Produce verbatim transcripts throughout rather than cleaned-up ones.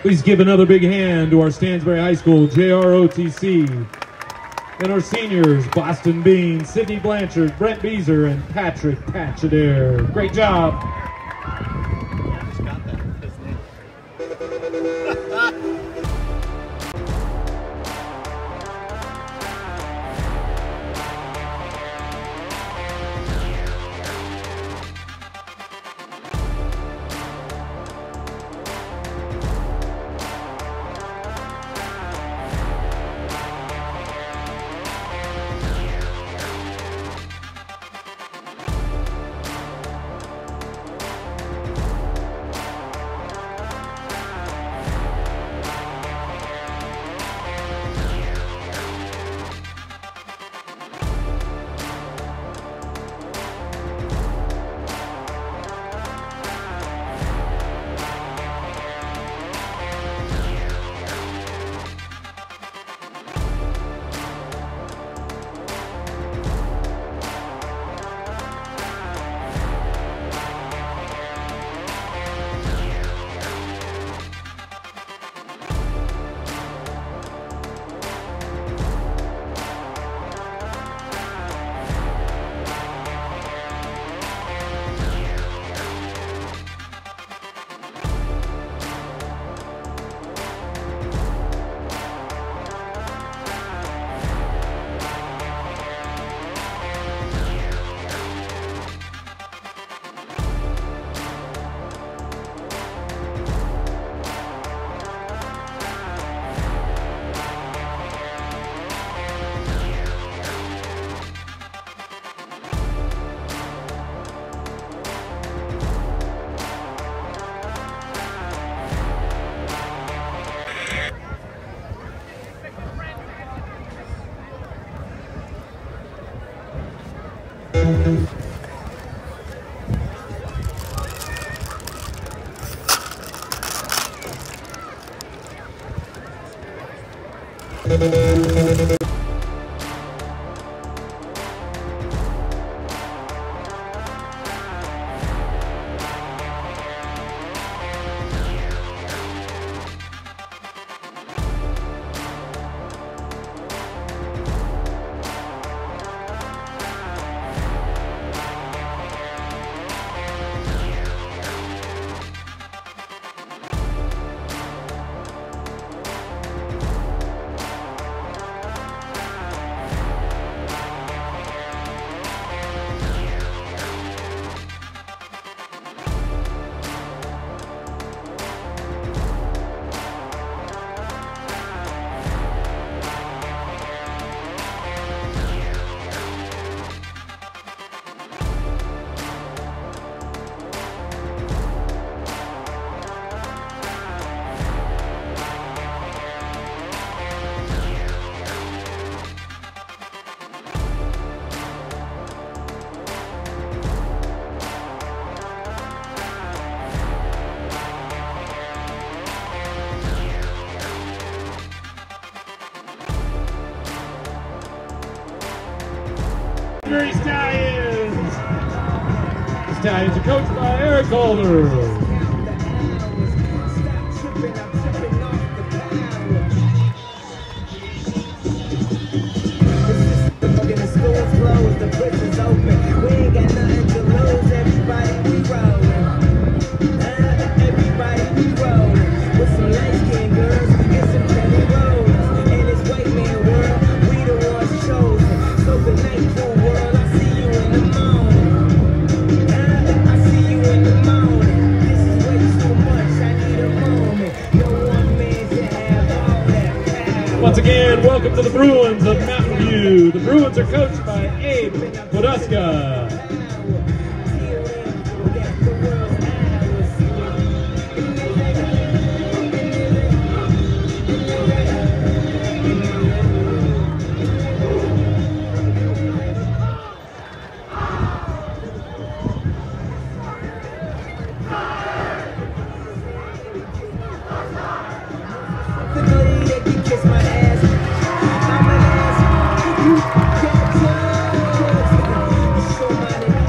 Please give another big hand to our Stansbury High School J R O T C and our seniors, Boston Bean, Sydney Blanchard, Brent Beezer, and Patrick Patchadair. Great job. Stallions! Stallions are coached by Eric Calder. Once again, welcome to the Bruins of Mountain View. The Bruins are coached by Abe Poduska. Kiss my ass.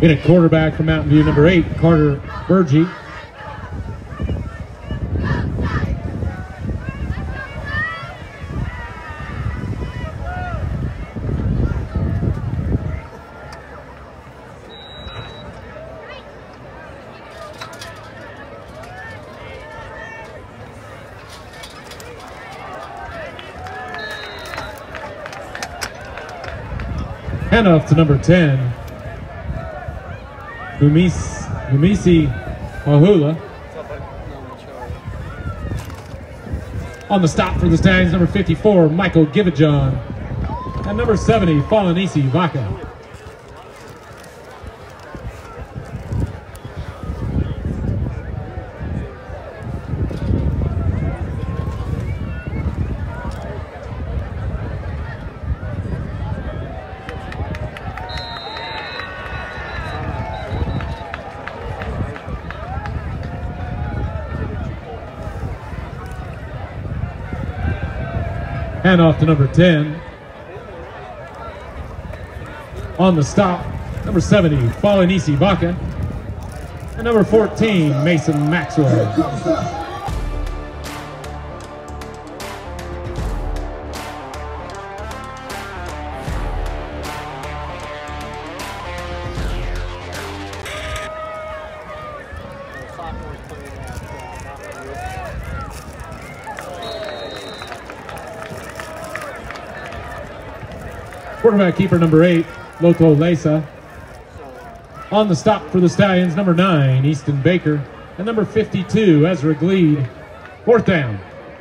In at quarterback from Mountain View, number eight, Carter Burgee. Handoff to number ten, Umisi, Umisi Mahula. On the stop for the Stallions, number fifty-four, Michael Givajon. And number seventy, Falanisi Vaca. Handoff to number ten. On the stop, number seventy, Falanisi Vaca. And number fourteen, Mason Maxwell. Quarterback keeper number eight, Loto Lesa. On the stop for the Stallions, number nine, Easton Baker. And number fifty-two, Ezra Gleed. Fourth down.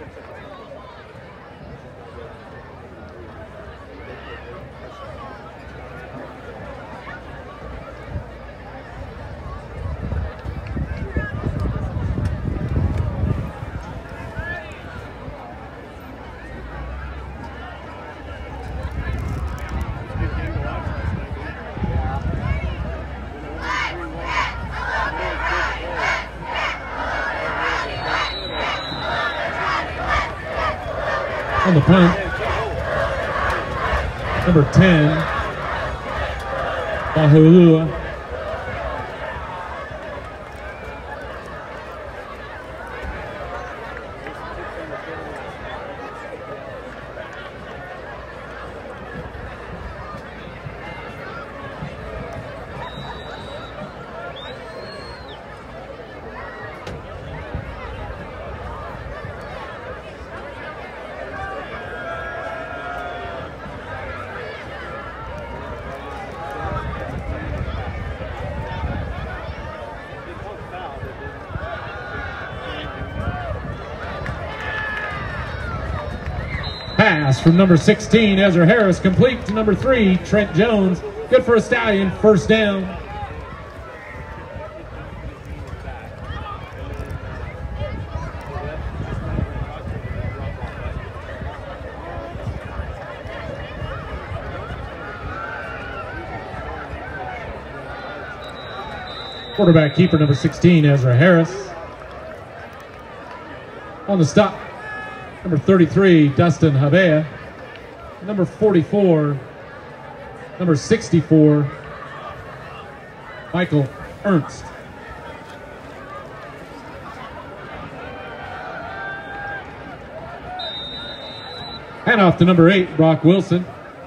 On the punt, number ten, Bahulua. Pass from number sixteen, Ezra Harris, complete to number three, Trent Jones. Good for a Stallion, first down. Quarterback keeper number sixteen, Ezra Harris. On the stop, number thirty-three, Dustin Havea. Number forty-four, number sixty-four, Michael Ernst. Handoff to number eight, Brock Wilson.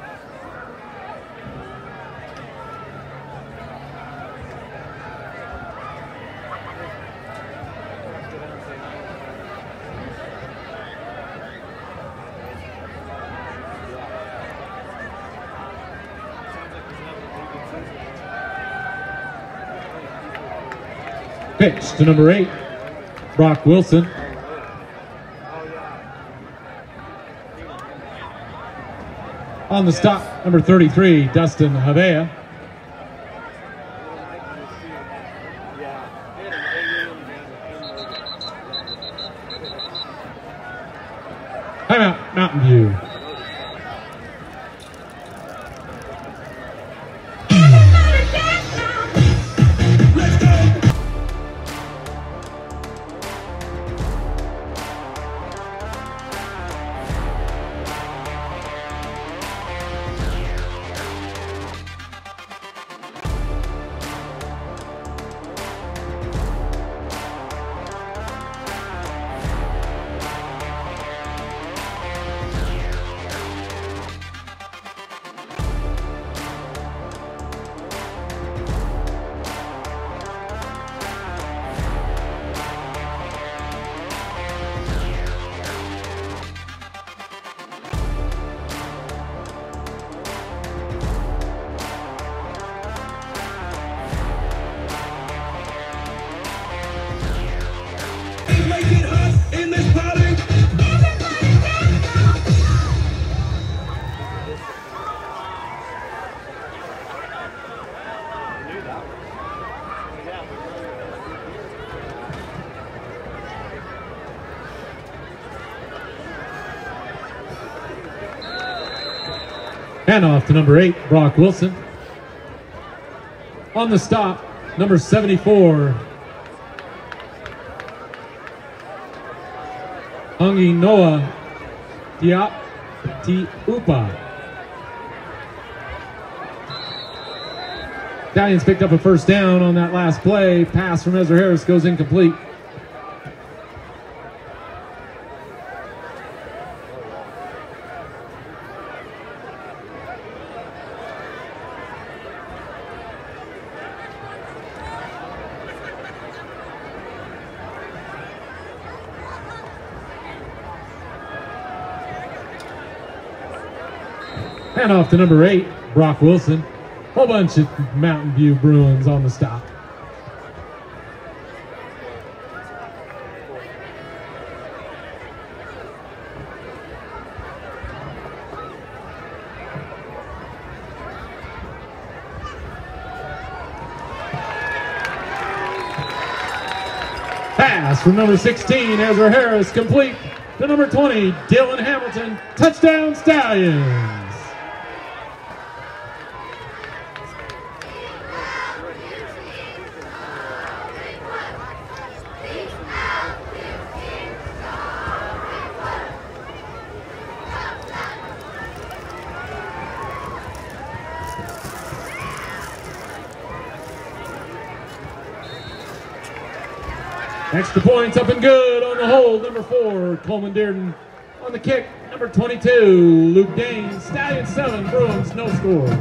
Pitch to number eight, Brock Wilson. On the stop, number thirty-three, Dustin Havea. Timeout, Mountain View. Handoff to number eight, Brock Wilson. On the stop, number seventy-four, Hungi Noah Diop Tiupa. Stallions picked up a first down on that last play. Pass from Ezra Harris goes incomplete. And off to number eight, Brock Wilson. Whole bunch of Mountain View Bruins on the stop. Pass from number sixteen, Ezra Harris, complete to number twenty, Dylan Hamilton. Touchdown, Stallions! Extra points up and good on the hold. Number four, Coleman Dearden. On the kick, number twenty-two, Luke Dane. Stallions seven, Bruins no score.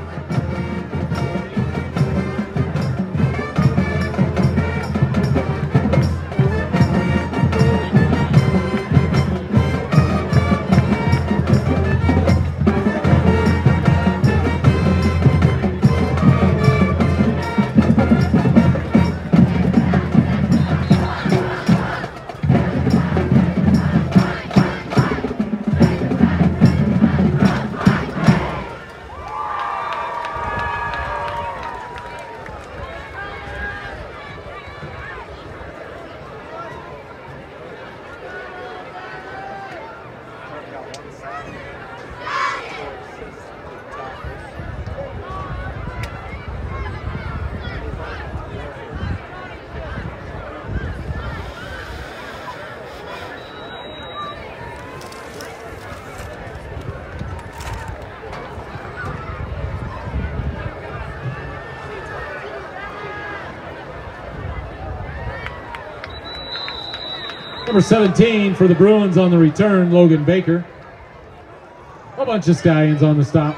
Number seventeen for the Bruins on the return, Logan Baker. A bunch of Stallions on the stop.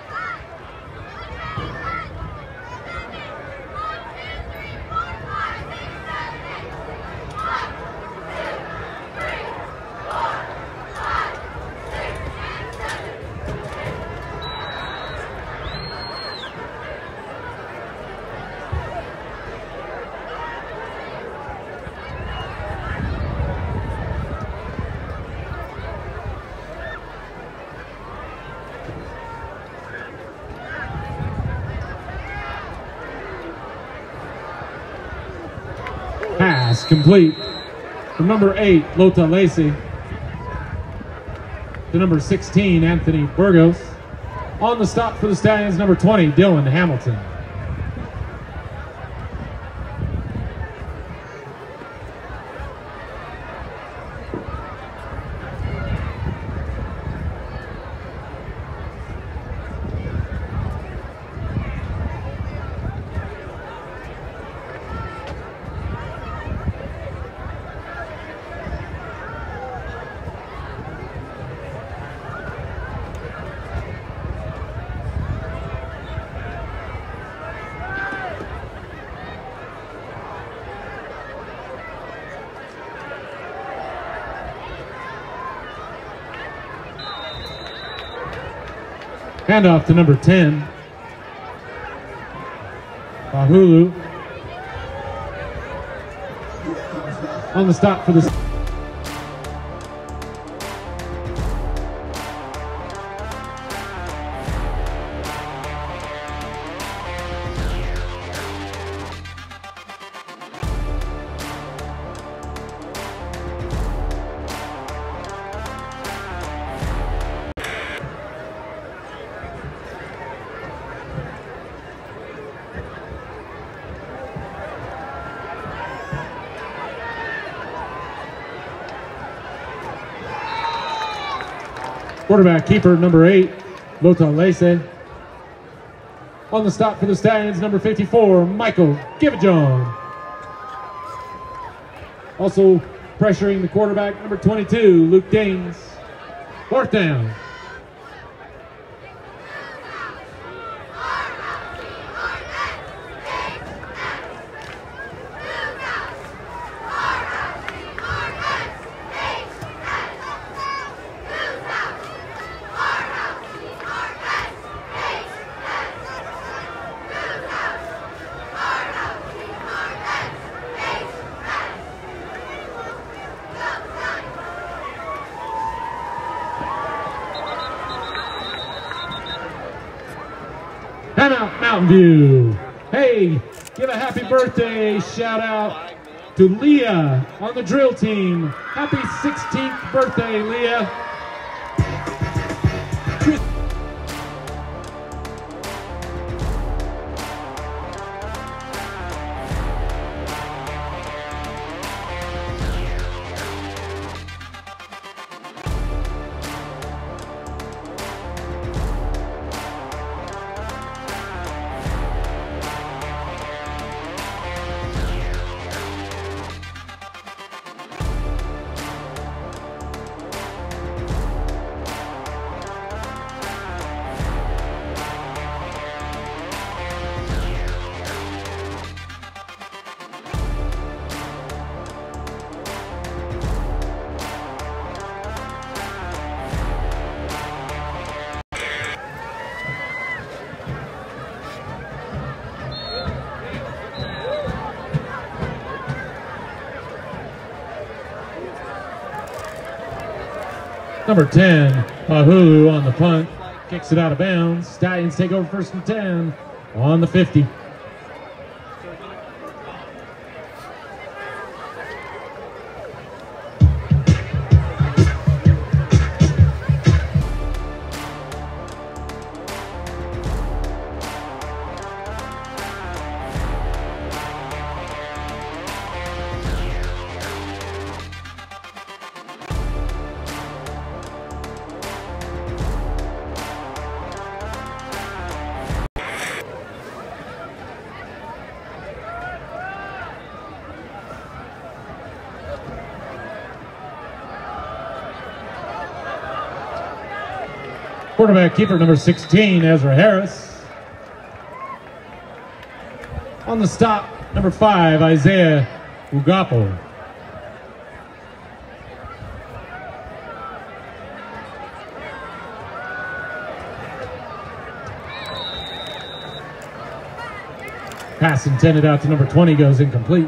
Pass complete from number eight, Lota Lacey, to number sixteen, Anthony Burgos. On the stop for the Stallions, number twenty, Dylan Hamilton. Handoff to number ten, Bahulu. On the stop for the Quarterback keeper number eight, Lota Lese. On the stop for the Stallions, number fifty-four, Michael Givajon. Also pressuring the quarterback, number twenty-two, Luke Gaines. Fourth down. Timeout, Mountain View. Hey, give a happy birthday shout out to Leah on the drill team. Happy sixteenth birthday, Leah. Number ten, Pahulu on the punt, kicks it out of bounds. Stallions take over first and ten on the fifty. Quarterback keeper number sixteen, Ezra Harris. On the stop, number five, Isaiah Ugapo. Pass intended out to number twenty goes incomplete.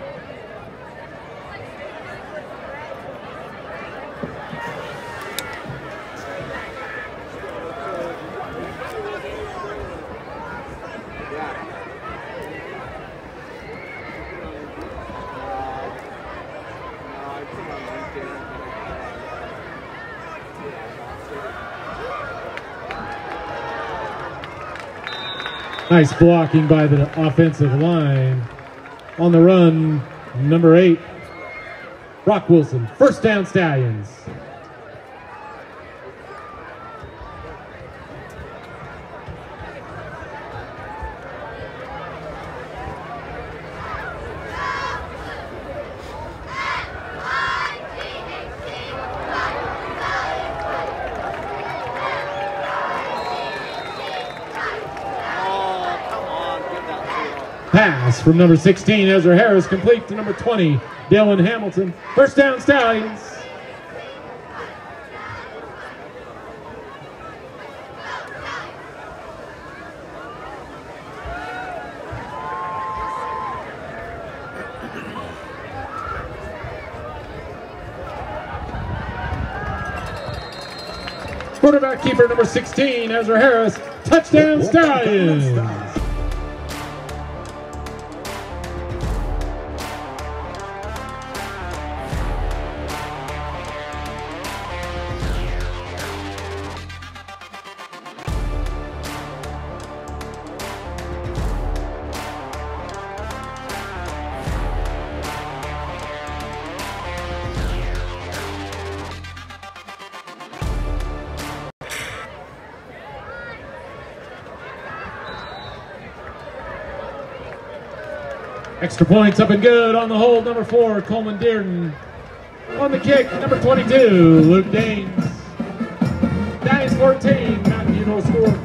Nice blocking by the offensive line. On the run, number eight, Brock Wilson. First down, Stallions. Pass from number sixteen, Ezra Harris, complete to number twenty, Dylan Hamilton. First down, Stallions. Quarterback keeper number sixteen, Ezra Harris. Touchdown, Stallions. Extra points up and good on the hold, number four, Coleman Dearden. On the kick, number twenty-two, Luke Daines. Daines fourteen, Matthew no score.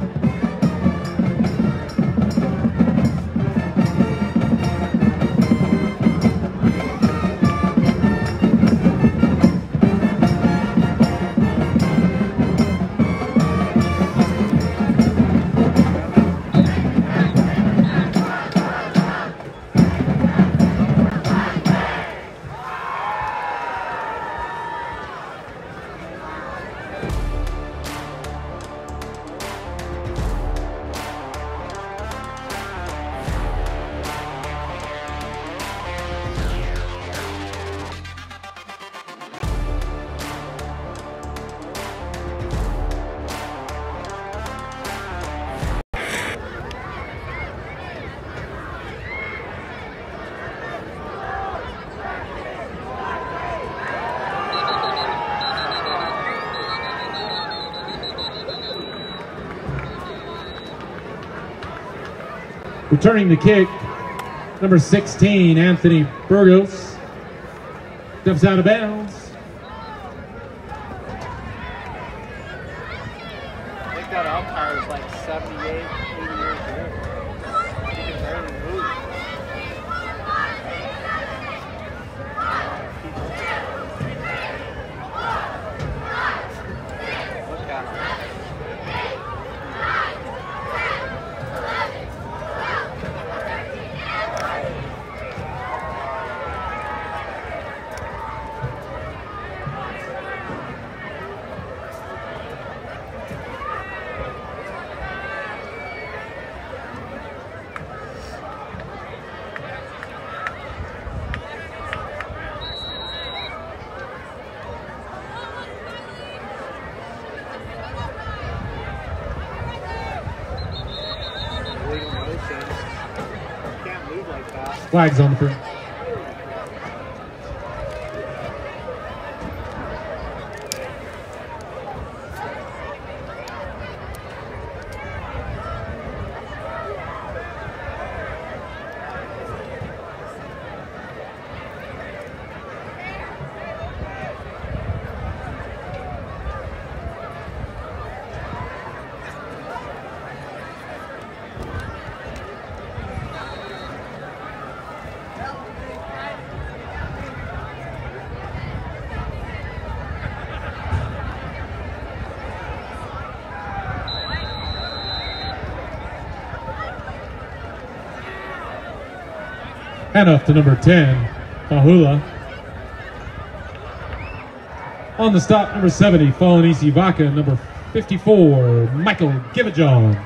Returning the kick, number sixteen, Anthony Burgos. Steps out of bounds. I think that umpire is like seventy-eight, eighty years old. He can barely move. Look at him. Flags on the field. Handoff to number ten, Pahula. On the stop, number seventy, Falanisi Vaca. Number fifty-four, Michael Givajon.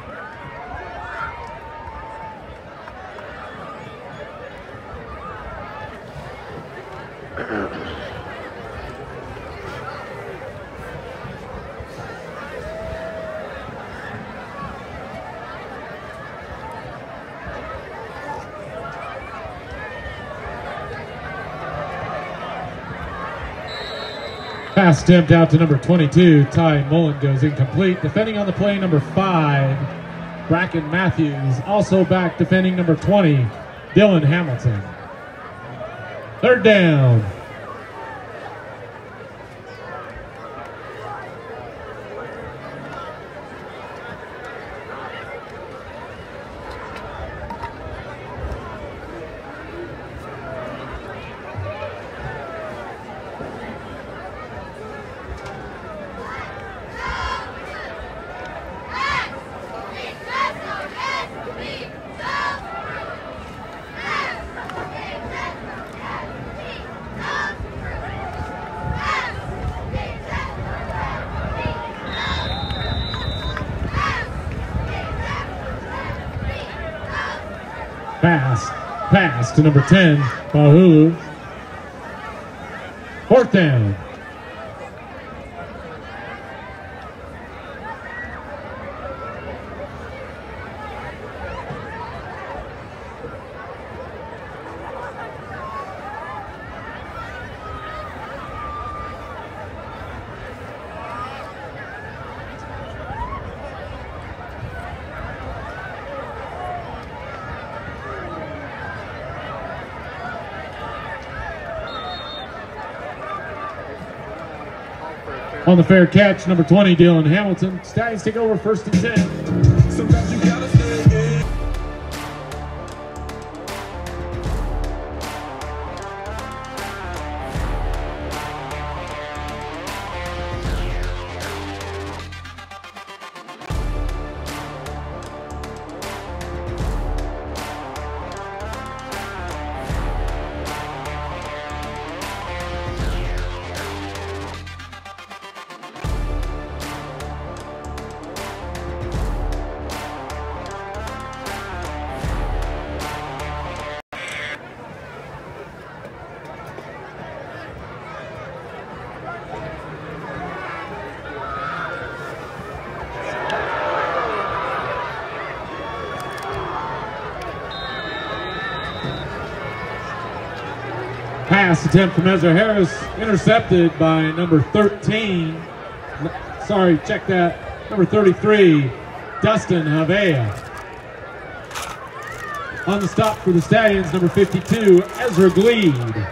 Pass attempt out to number twenty-two, Ty Mullen, goes incomplete. Defending on the play, number five, Bracken Matthews. Also back defending number twenty, Dylan Hamilton. Third down. Pass, pass to number ten, Pahulu. Fourth down. On the fair catch, number twenty, Dylan Hamilton. Stallions take over first and ten. Sometimes you gotta stay in. Pass attempt from Ezra Harris, intercepted by number thirteen. Sorry, check that. Number thirty-three, Dustin Havea. On the stop for the Stallions, number fifty-two, Ezra Gleed.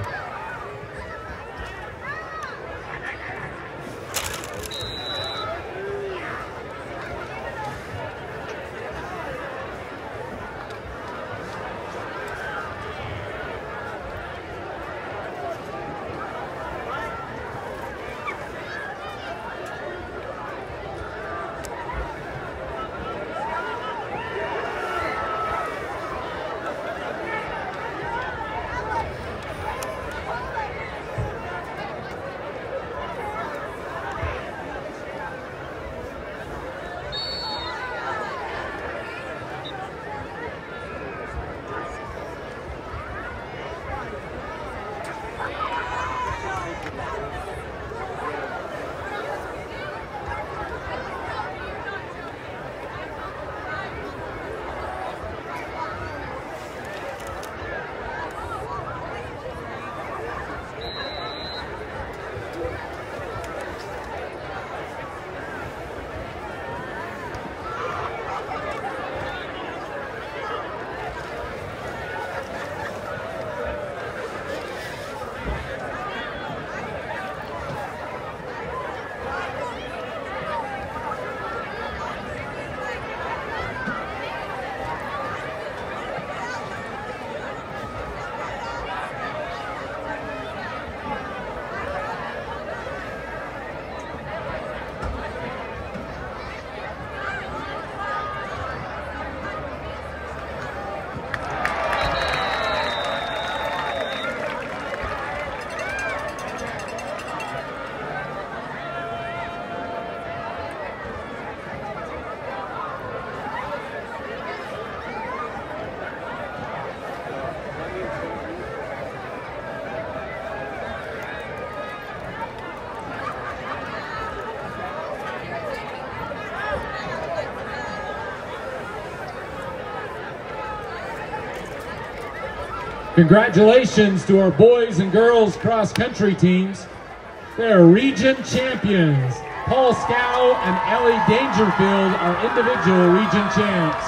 Congratulations to our boys and girls cross-country teams. They're region champions. Paul Scow and Ellie Dangerfield are individual region champs.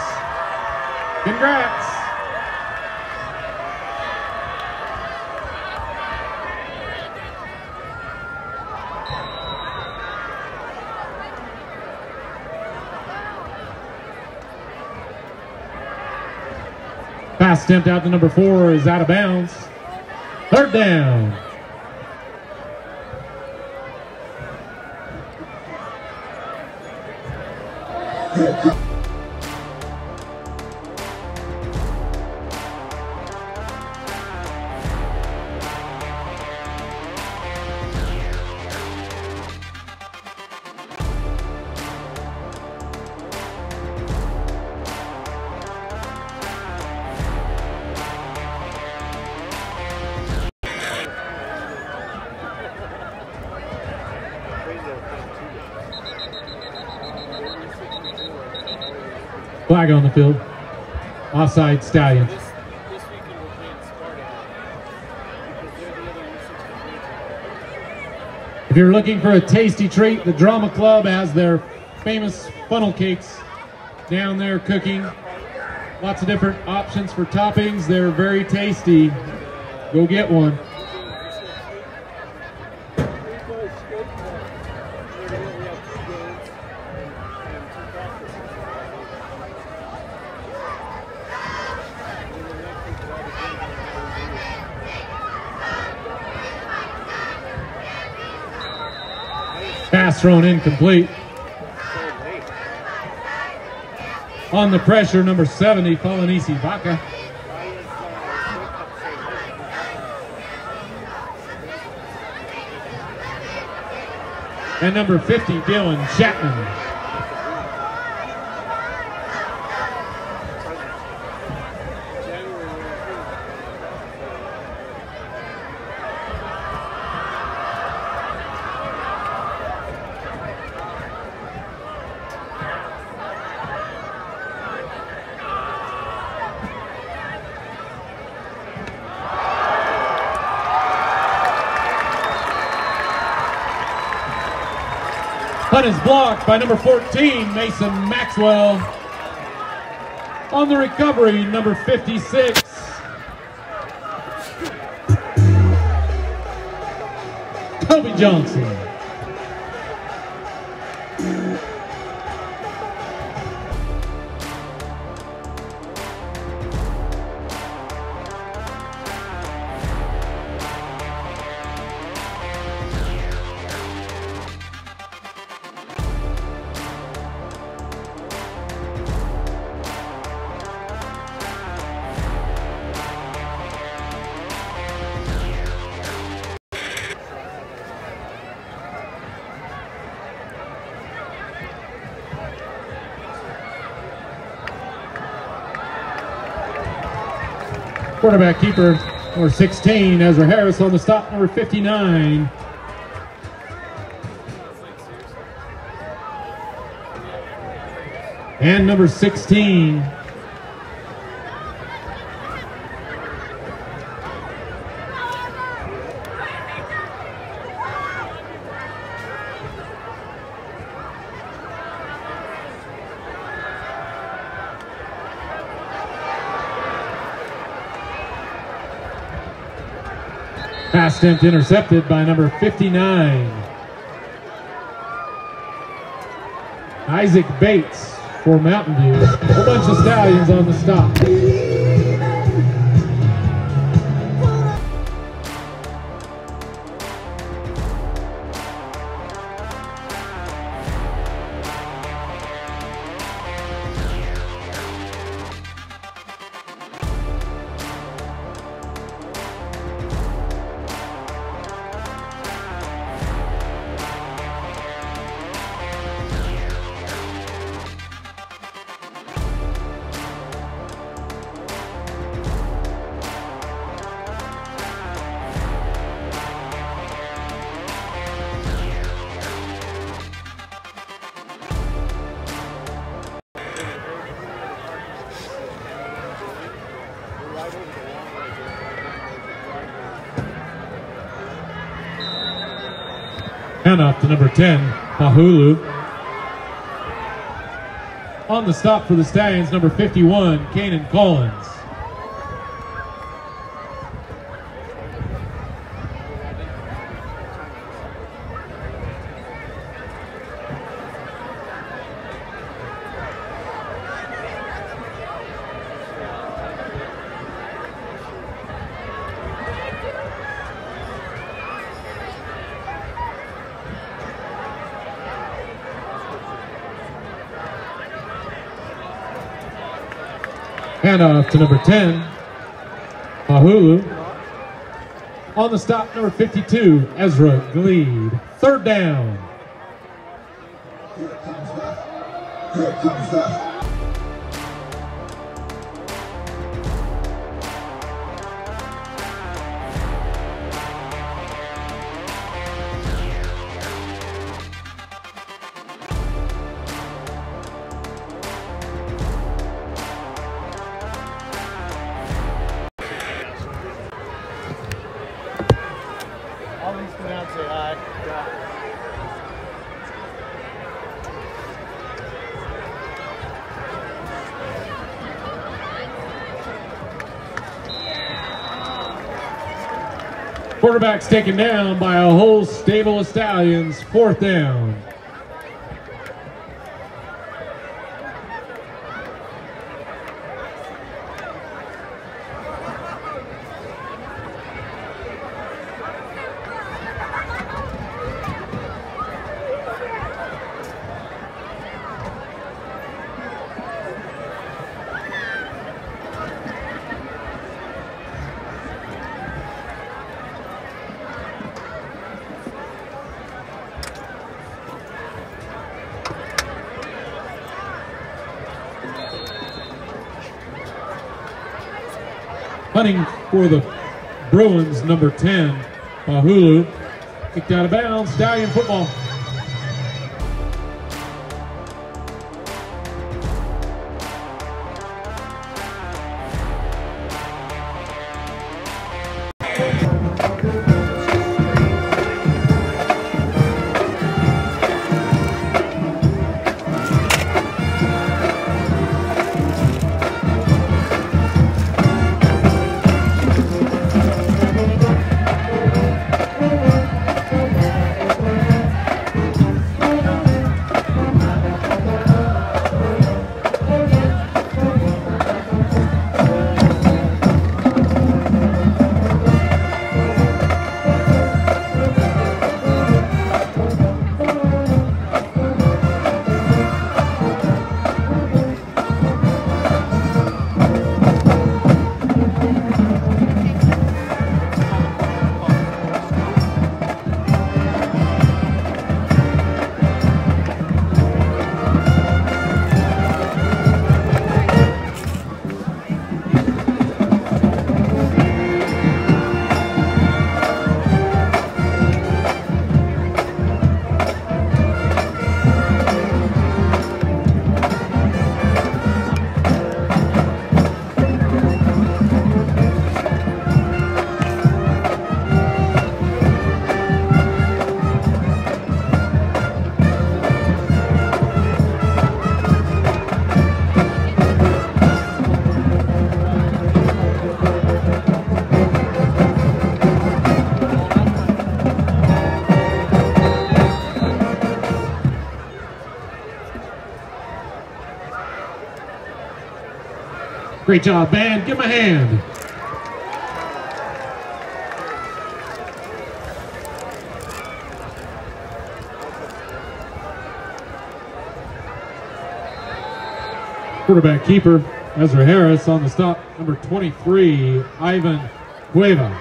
Congrats. Pass attempt out to number four is out of bounds. Third down. Flag on the field. Offside, Stallions. This, this weekend we're playing Sparta because they're the other U sixty-three. If you're looking for a tasty treat, the Drama Club has their famous funnel cakes down there cooking. Lots of different options for toppings. They're very tasty. Go get one. Pass thrown incomplete. On the pressure, number seventy, Polanisi Vaca. And number fifty, Dylan Chapman. Punt is blocked by number fourteen, Mason Maxwell. On the recovery, number fifty-six, Toby Johnson. Quarterback keeper, number sixteen, Ezra Harris. On the stop, number fifty-nine. And number sixteen. Pass attempt intercepted by number fifty-nine. Isaac Bates for Mountain View. A whole bunch of Stallions on the stop. Handoff to number ten, Pahulu. On the stop for the Stallions, number fifty-one, Kanan Collins. Handoff to number ten, Pahulu. On the stop, number fifty-two, Ezra Gleed. Third down. Here comes that. Here comes that. Quarterback's taken down by a whole stable of Stallions. Fourth down. Punting for the Bruins, number ten, Bahulu. Kicked out of bounds, Stallion football. Great job, band. Give him a hand. Quarterback keeper, Ezra Harris on the stop. Number twenty-three, Ivan Cueva.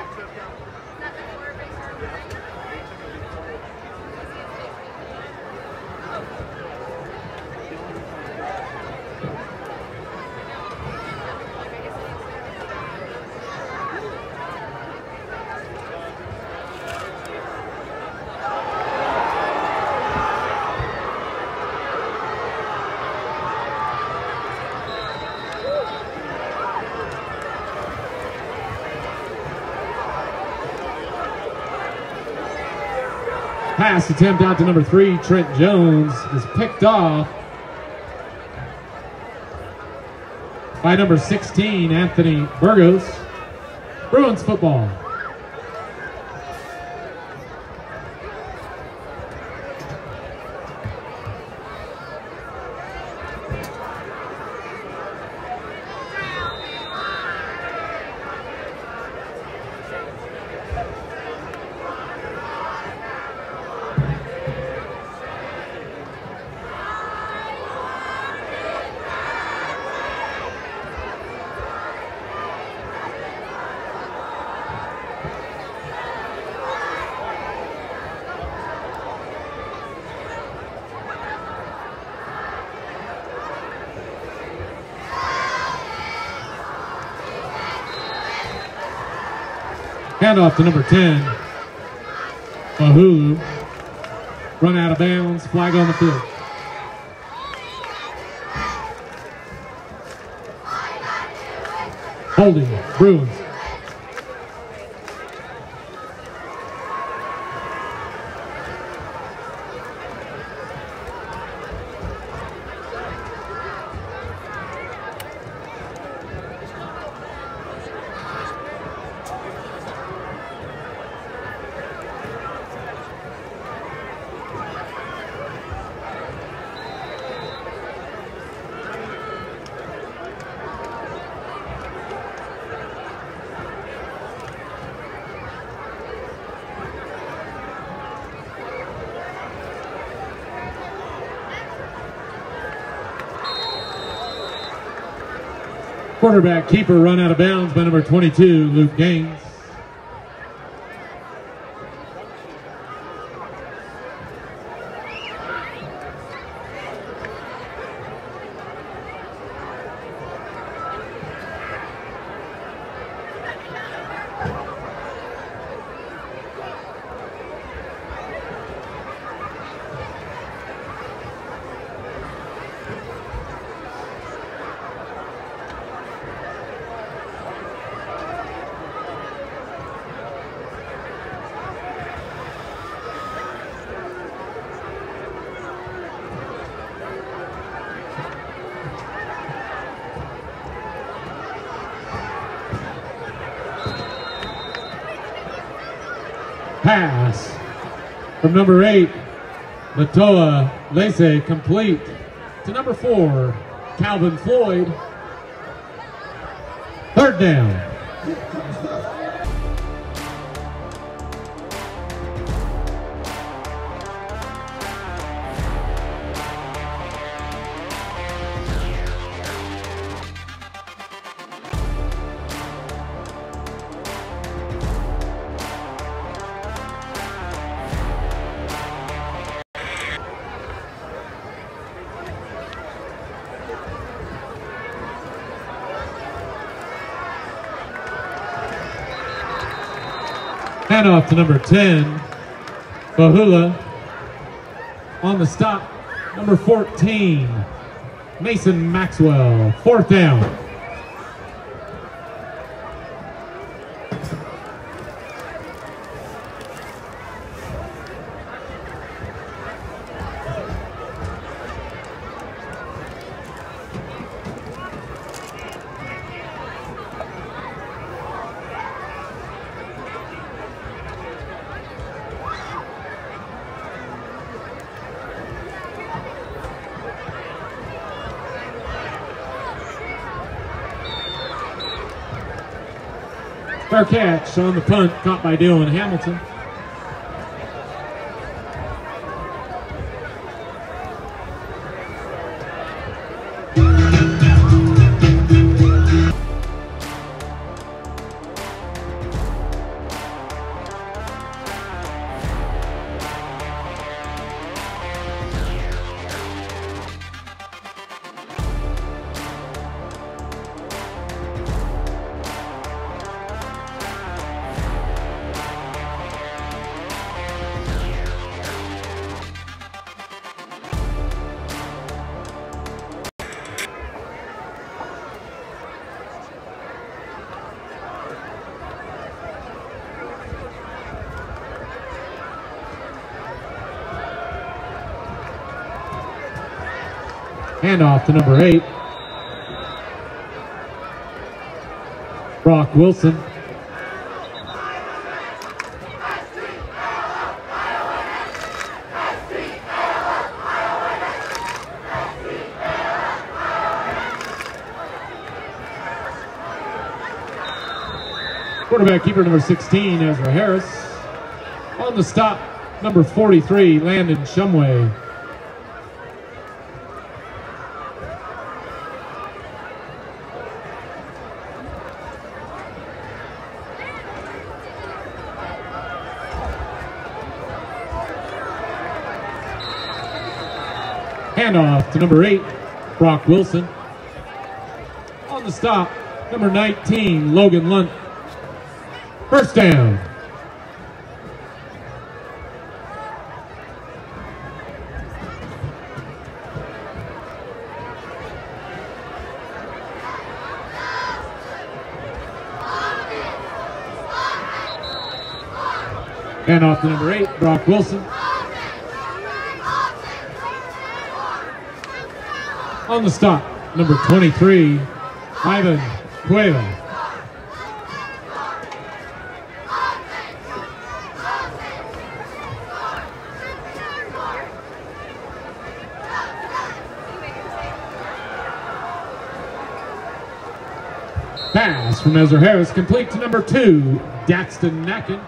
Pass attempt out to number three, Trent Jones, is picked off by number sixteen, Anthony Burgos. Bruins football. Handoff to number ten, Bahulu. Run out of bounds, flag on the field. Holding, Bruins. Quarterback keeper run out of bounds by number twenty-two, Luke Gaines. pass from number eight, Matoa Lese, complete to number four, Calvin Floyd. Third down. Handoff to number ten, Bahula. On the stop, number fourteen, Mason Maxwell. Fourth down. Fair catch on the punt, caught by Dylan Hamilton. Handoff to number eight, Brock Wilson. Quarterback keeper number sixteen, Ezra Harris. On the stop, number forty-three, Landon Shumway. Handoff to number eight, Brock Wilson. On the stop, number nineteen, Logan Lunt. First down. Handoff to number eight, Brock Wilson. On the stop, number twenty-three, Ivan Cueva. Pass from Ezra Harris, complete to number two, Daxton Nacken.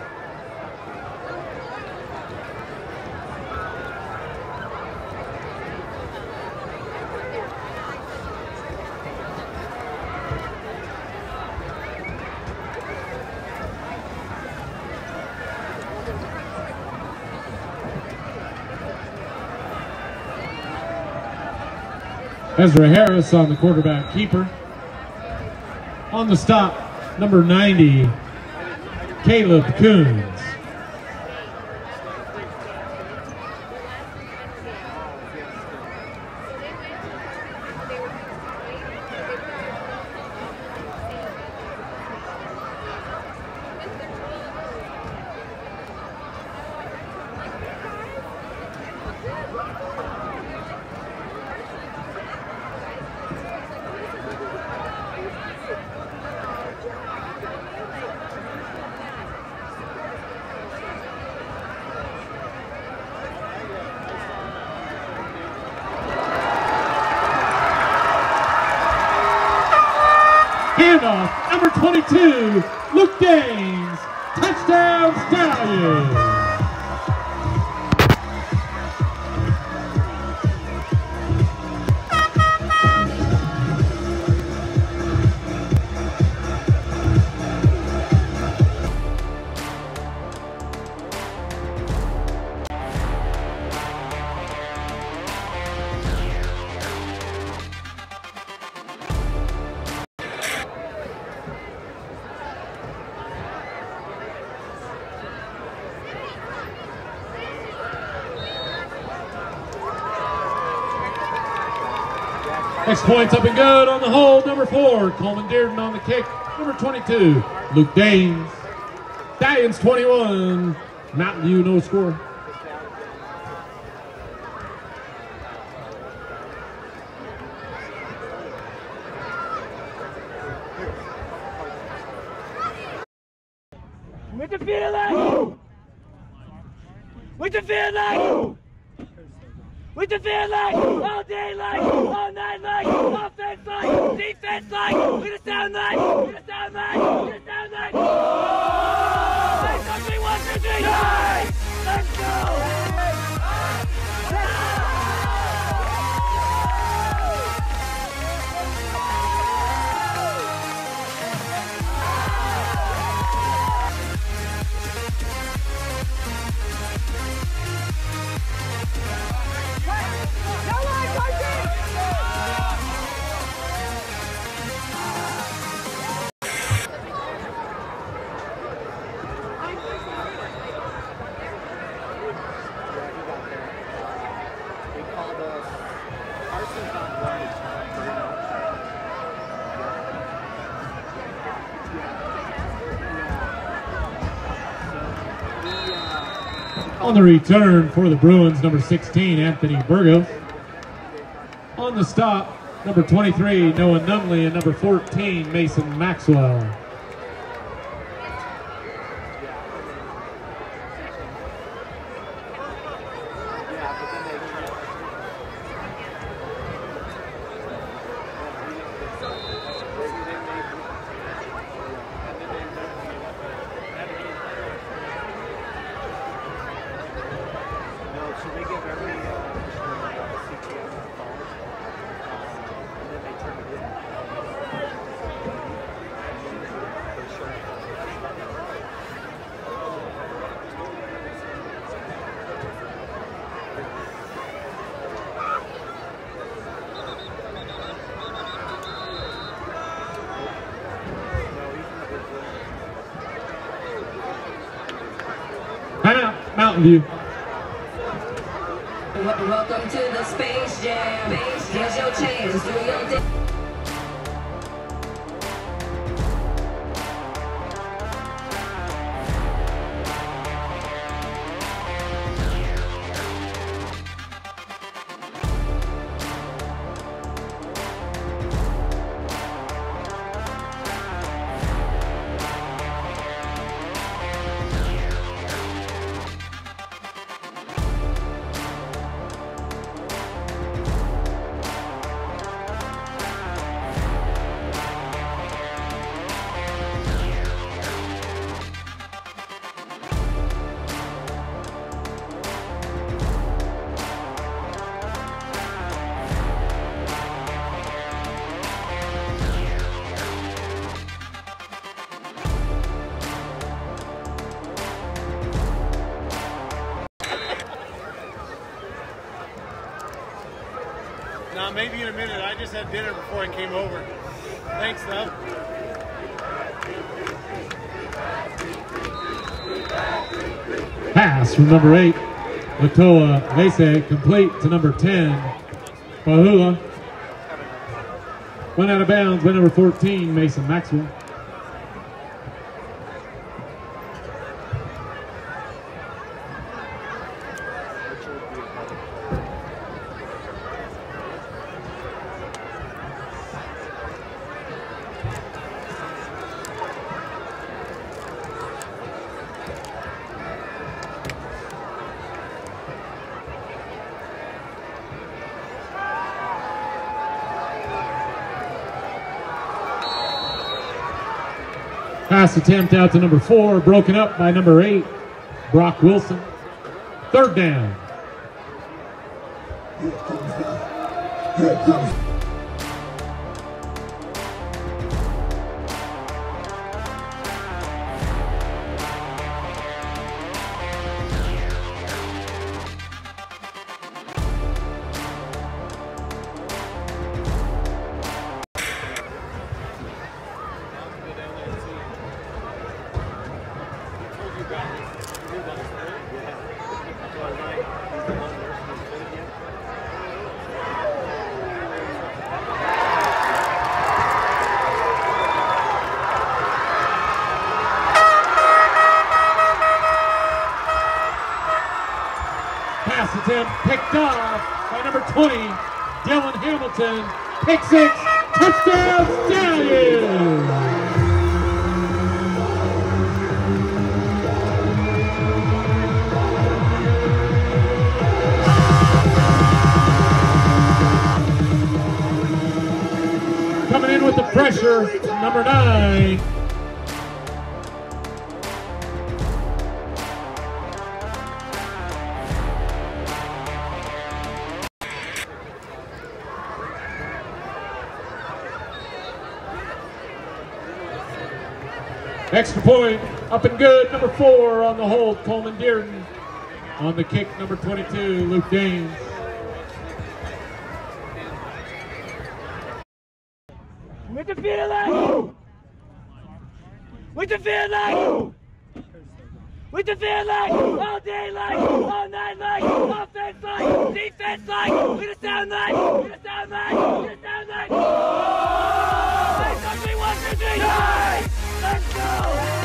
Ezra Harris on the quarterback keeper. On the stop, number ninety, Caleb Coons. Handoff, number twenty-two, Luke Daines. Touchdown, Stallions. Next point's up and good on the hold, number four, Coleman Dearden on the kick, number twenty-two, Luke Daines. Stallions twenty-one, Mountain View no score. With the feeling! With the feeling! With the feeling! All day like, all night like, offense like, defense like, with a sound like, with a sound like, with a sound like. Let's go, three, one, two, three, nine! Let's go! On the return for the Bruins, number sixteen, Anthony Burgos. On the stop, number twenty-three, Noah Nunley, and number fourteen, Mason Maxwell. Timeout, Mountain View. Welcome to the Space Jam. Here's your chance. Do your thing. Nah, maybe in a minute. I just had dinner before I came over. Thanks, though. Pass from number eight, Latoa Lese, complete to number ten, Bahula. Went out of bounds by number fourteen, Mason Maxwell. Pass attempt out to number four, broken up by number eight, Brock Wilson. Third down. Here comes the, here comes Pass attempt picked off by number twenty, Dylan Hamilton. Pick six, touchdown Stallions! Coming in with the pressure, number nine. Extra point, up and good, number four on the hold, Coleman Dearden. On the kick, number twenty-two, Luke Danes. With the field line! With the field line! With the field line! All day line! All night line! Offense line! Defense line! With the sound line! With the sound line! With the sound line! One, two, three, one, two, three! Nine! Let's go!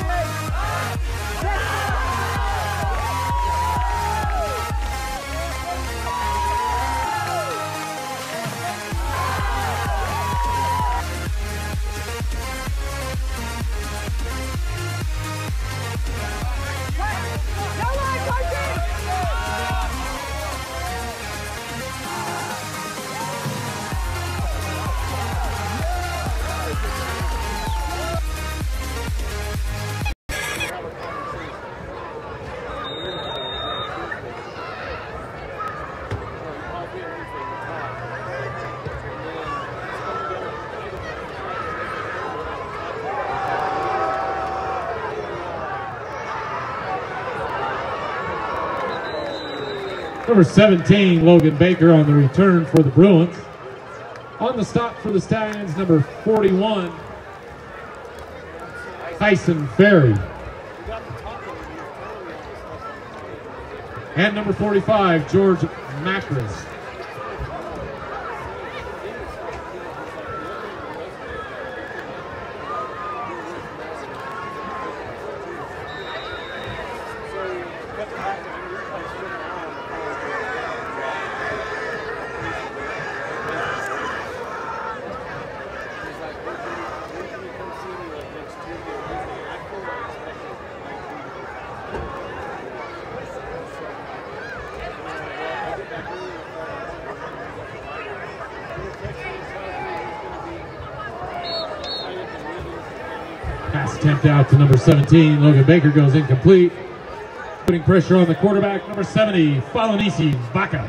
Number seventeen, Logan Baker on the return for the Bruins. On the stop for the Stallions, number forty-one, Tyson Ferry. And number forty-five, George Macris. Pass attempt out to number seventeen, Logan Baker goes incomplete. Putting pressure on the quarterback, number seventy, Falanisi Vaca.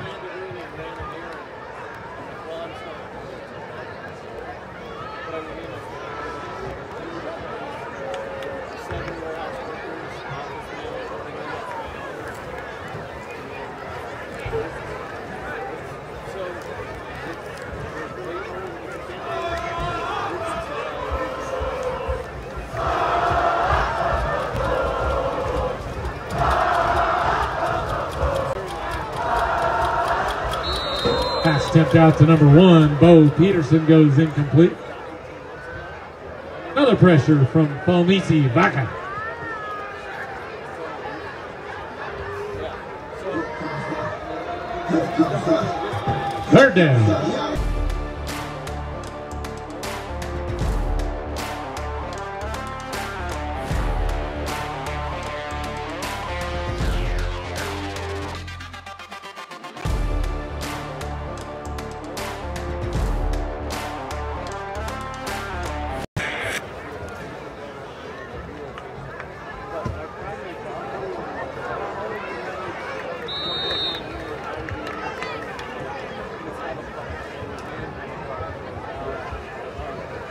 Pass attempt out to number one, Bo Peterson goes incomplete. Another pressure from Falanisi Vaca. Third down.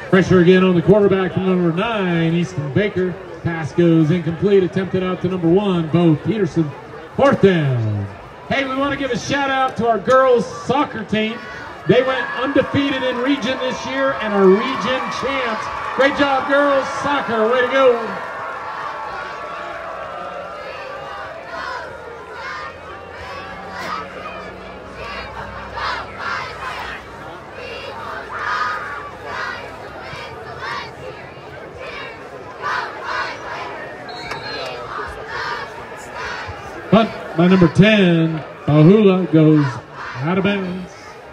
Pressure again on the quarterback from number nine, Easton Baker. Pass goes incomplete, attempted out to number one, Bo Peterson. Fourth down. Hey, we want to give a shout out to our girls soccer team. They went undefeated in region this year and are region champs. Great job, girls soccer. Way to go. Punt by number ten, Bahula goes out of bounds.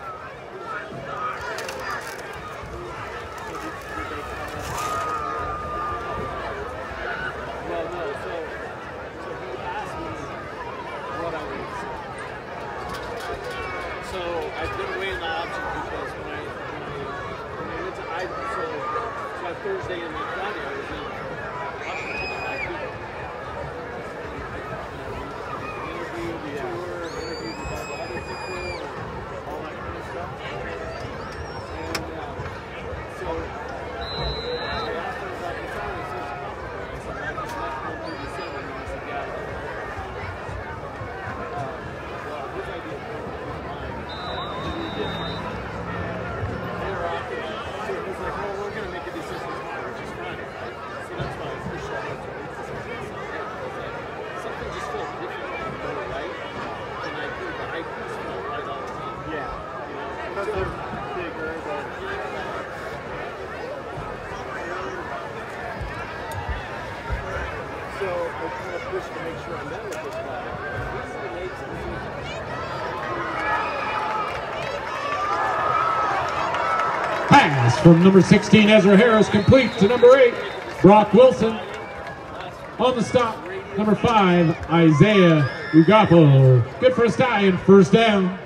Pass from number sixteen, Ezra Harris, complete to number eight, Brock Wilson. On the stop, number five, Isaiah Ugapo. Good for a Stallion, first down.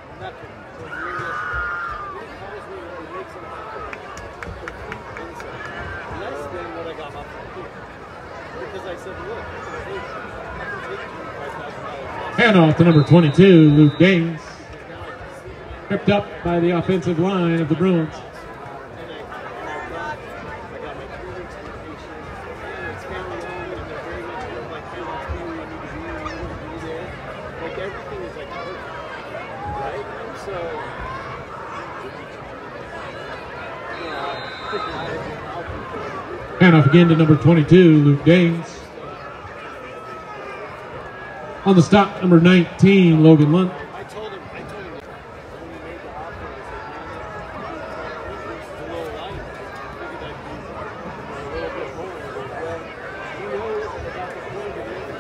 Handoff to number twenty-two, Luke Gaines. Tripped up by the offensive line of the Bruins. Handoff again to number twenty-two, Luke Gaines. On the stop, number nineteen, Logan Lunt. I told him, I told him that when he made the offer, I said, man, it's a little light. I figured I'd be a little bit more. He goes, well, you know about the point of it.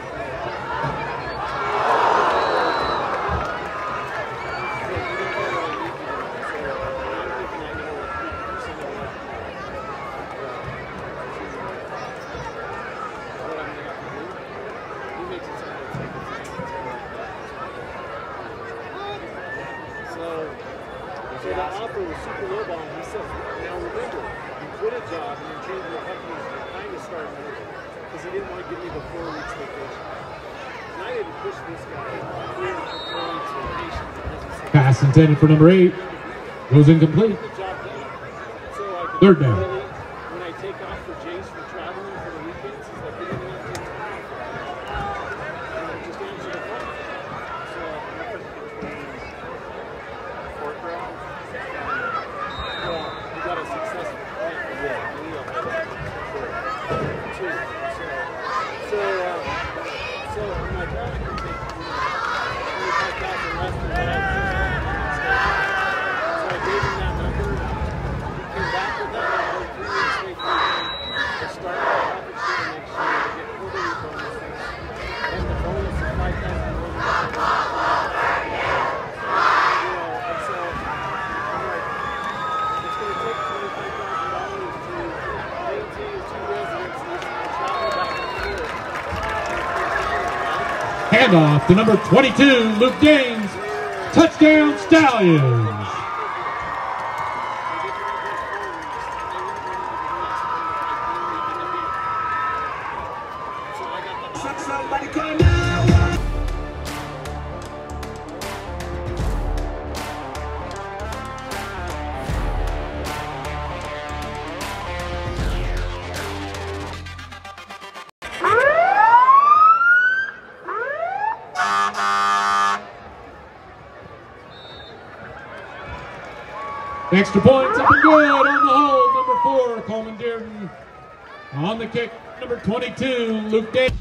So the offer was super low ball, and he said, now remember, you quit a job and you're changing the company, you're kind of starting over, because he didn't want to give me the four weeks vacation. And I didn't push this guy clear for four weeks vacation because he said, Pass intended for number eight. Goes incomplete. get the job done. So I could Third down. really, when I take off for Jace for traveling for the weekends, he's like, you're going to have to and just answer the phone. So fourth round. Well, you got a successful plan for yeah. Two. So, so, uh, so I'm like, oh, I can take twenty-five thousand less than what I was So I gave him that number. He came back with that number. Three weeks later, I started my profit share next year to get quarterly bonuses. And the bonus is five thousand dollars. Handoff to number twenty-two, Luke Gaines. Touchdown, Stallions. Somebody call nine one one. Extra points up and good on the hold. Number four, Coleman Dearden. On the kick, number twenty-two, Luke Davis.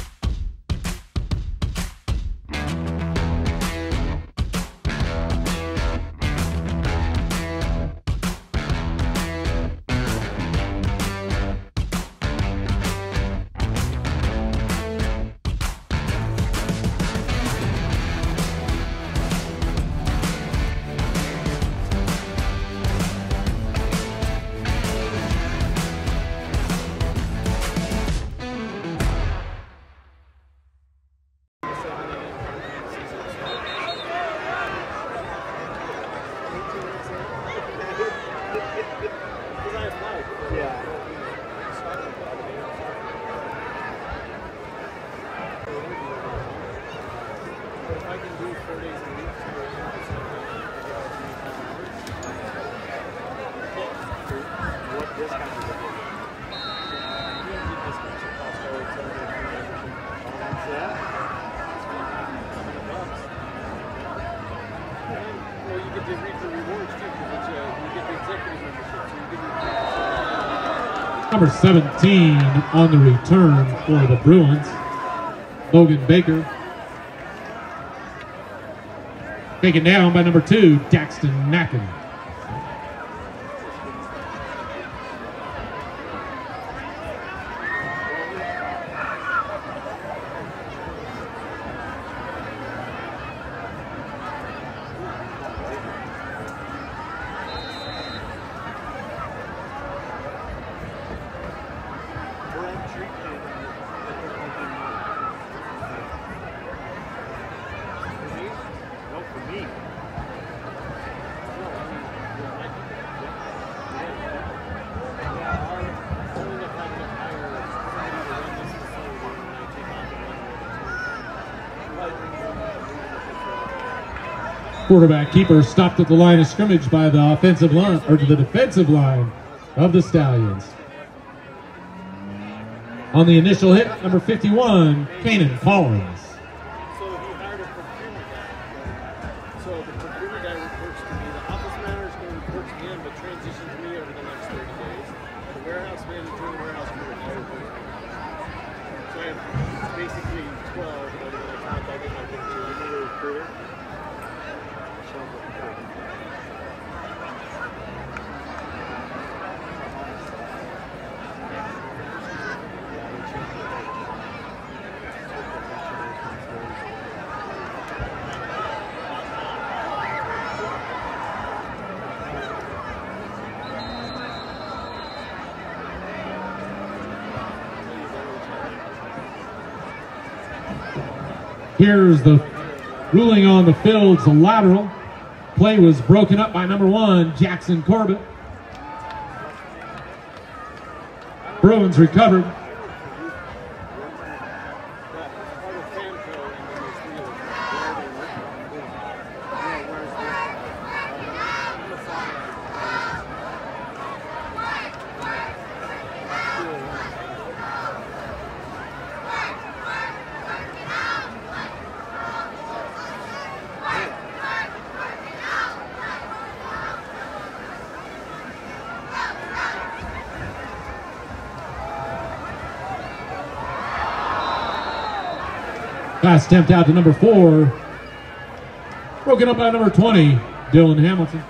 Number seventeen on the return for the Bruins, Logan Baker. Taken down by number two, Daxton Nacken. Quarterback keeper stopped at the line of scrimmage by the offensive line, or the defensive line of the Stallions. On the initial hit, number fifty-one, Kanan Collins. So he hired a procurement guy. So the procurement guy reports to me. The office manager is going to report to him, but transition to me over the next thirty days. The warehouse manager and the warehouse crew will report to me. So I have basically twelve over the next month. I'll get my picture. You need a recruiter? Here's the ruling on the field's a lateral. Play was broken up by number one, Jackson Corbett. Bruins recovered. Pass attempt out to number four. Broken up by number twenty, Dylan Hamilton.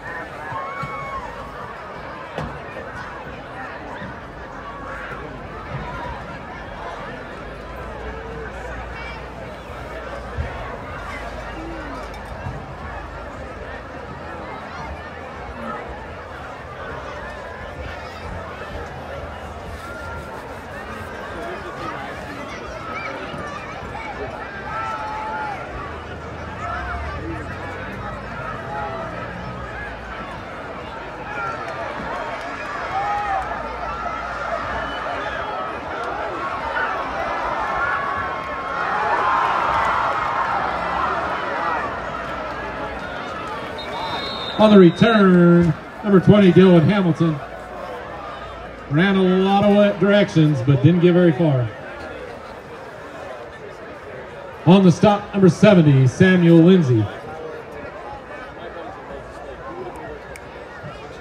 On the return, number twenty, Dylan Hamilton. Ran a lot of directions, but didn't get very far. On the stop, number seventy, Samuel Lindsay.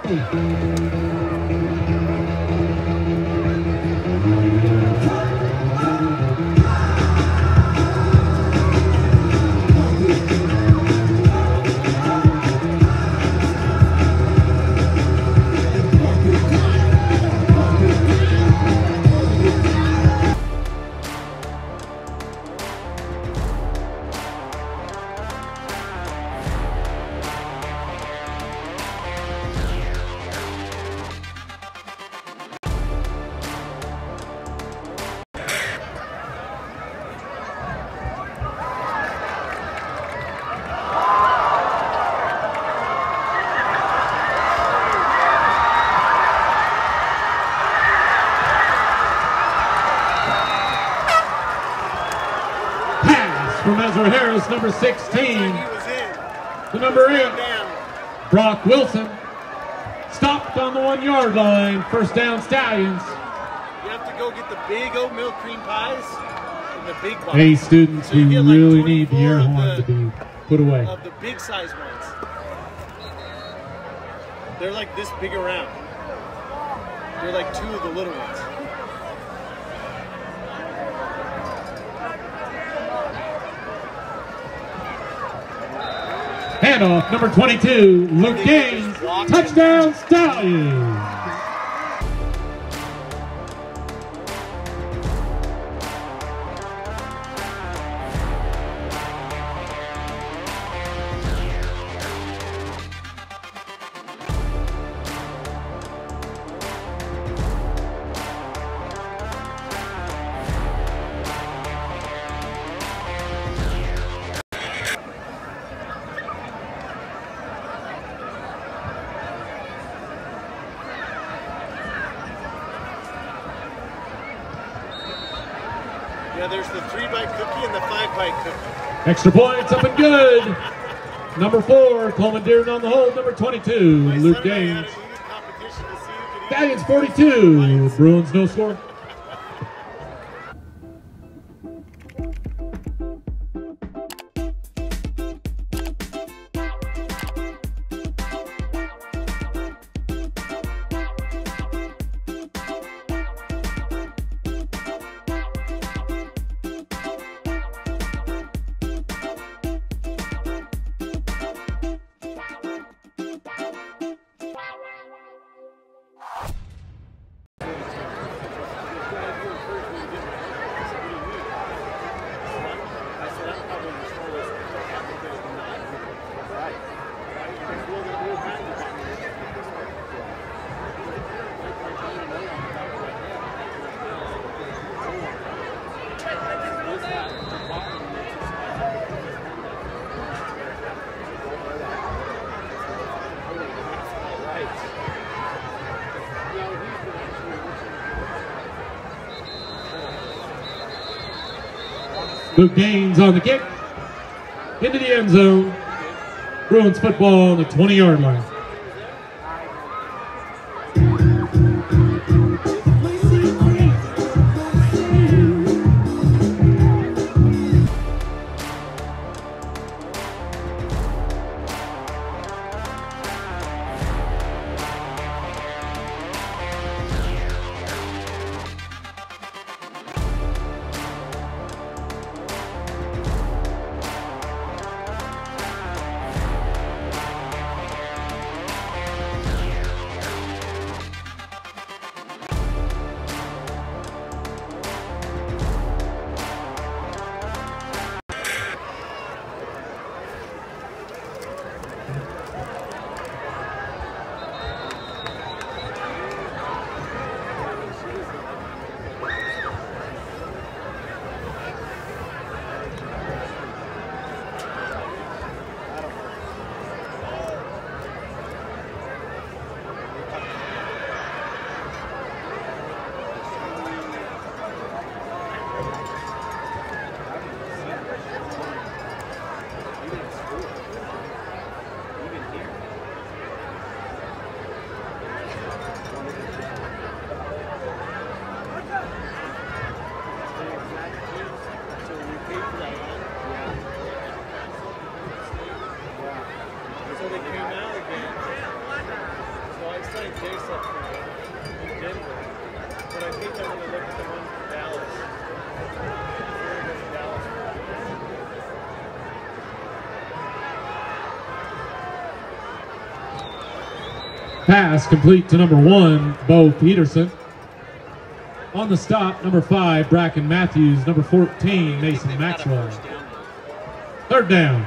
From Ezra Harris, number sixteen. He was in. The number eight, Down. Brock Wilson. Stopped on the one-yard line. First down, Stallions. You have to go get the big oatmeal cream pies and the big box. Hey, students, So you we get like really need the air twenty-four horn of to the- be put away. Of the big size ones. They're like this big around. They're like two of the little ones. Handoff, number twenty-two, Luke Gaines. Touchdown, Stallions. Yeah, there's the three bite cookie and the five bite cookie. Extra points up and good. Number four, Coleman Dearden on the hold. Number twenty-two, My Luke son and I had Gaines. a eating competition to see who could eat Stallions the forty-two, bites. Bruins no score. Luke Gaines on the kick. Into the end zone. Bruins football on the twenty-yard line. Chase up in Denver, but I think I'm going to look at the one from Dallas. Dallas. Pass complete to number one, Bo Peterson. On the stop, number five, Bracken Matthews. Number fourteen, Mason Maxwell. Third down.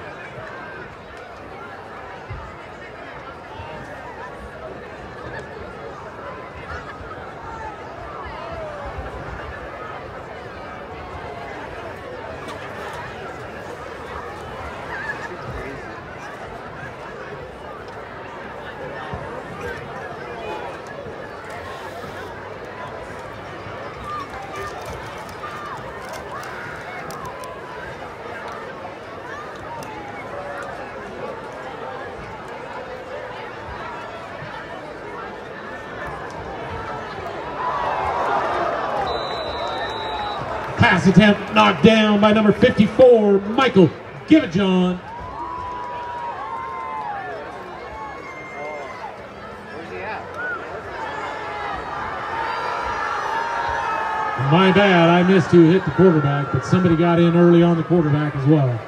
Pass attempt knocked down by number fifty-four, Michael Givejohn. Where's he at? My bad, I missed who hit the quarterback, but somebody got in early on the quarterback as well.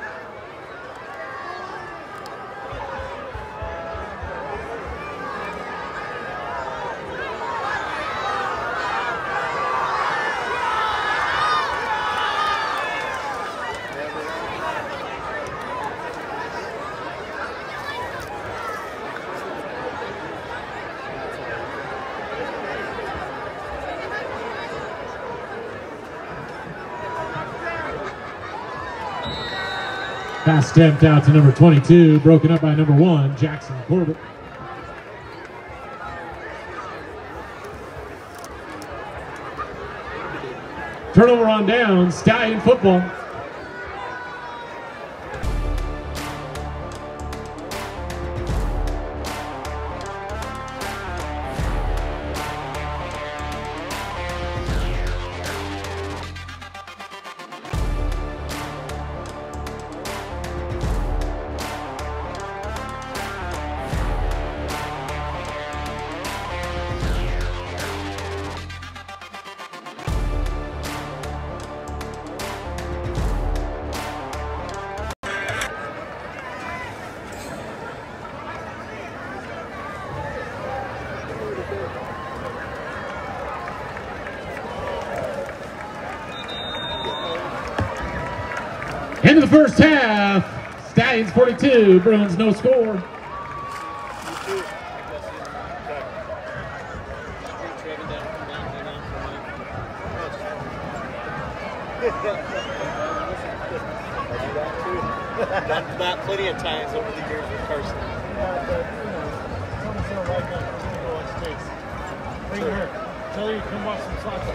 Pass attempt out to number twenty-two, broken up by number one, Jackson Corbett. Turnover on down, Stallion football. End of the first half, Stallions forty-two, Bruins no score. Done that plenty of times over the years with Carson. Yeah, but you know, someone's gonna like that. We're gonna go watch States. Bring her. Tell her you come watch some soccer,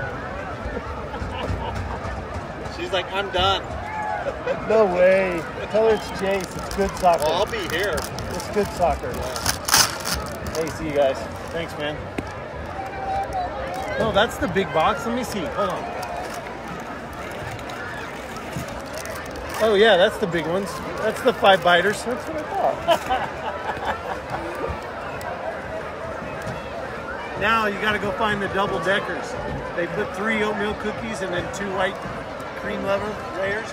huh? She's like, I'm done. No way. Tell her it's Chase. It's good soccer. Well, I'll be here. It's good soccer. Yeah. Hey, see you guys. Thanks, man. No, that's the big box. Let me see. Hold on. Oh, yeah, that's the big ones. That's the five biters. That's what I thought. Now you got to go find the double deckers. They put three oatmeal cookies and then two white cream level layers.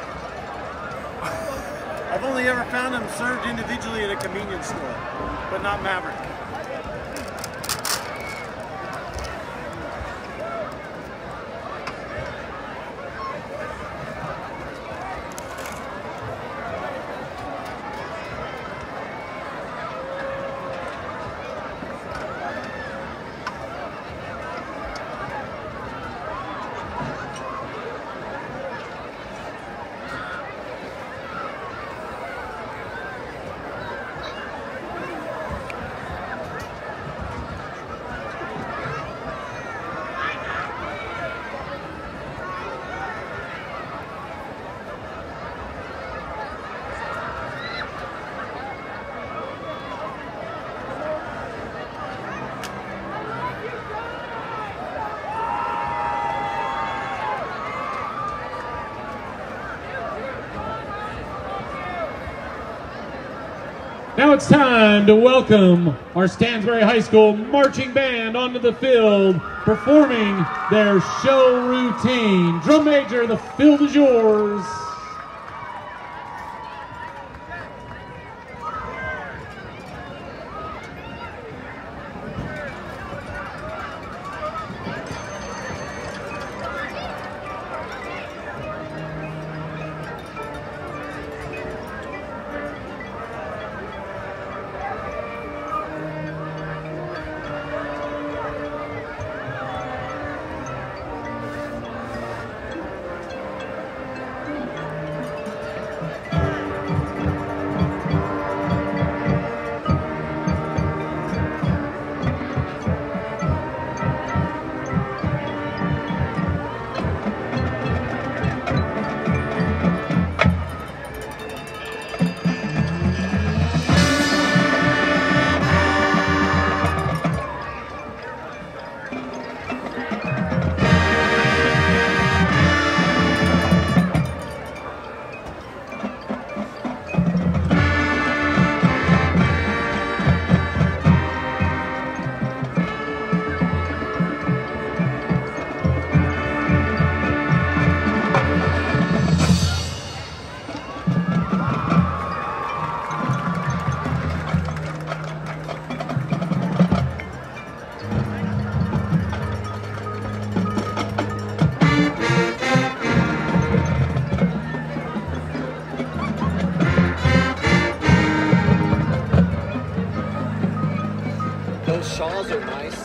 I've only ever found them served individually at a convenience store, but not Maverick. Now it's time to welcome our Stansbury High School marching band onto the field, performing their show routine. Drum major, the field is yours. Those shawls are nice.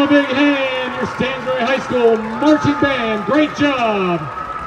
a big hand, your Stansbury High School marching band. Great job.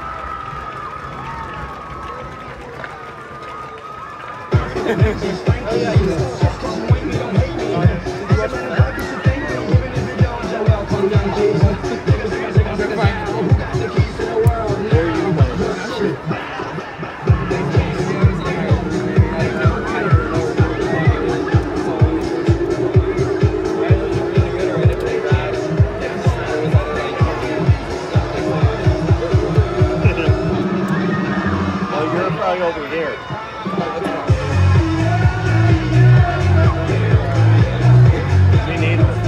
Over here. We need it.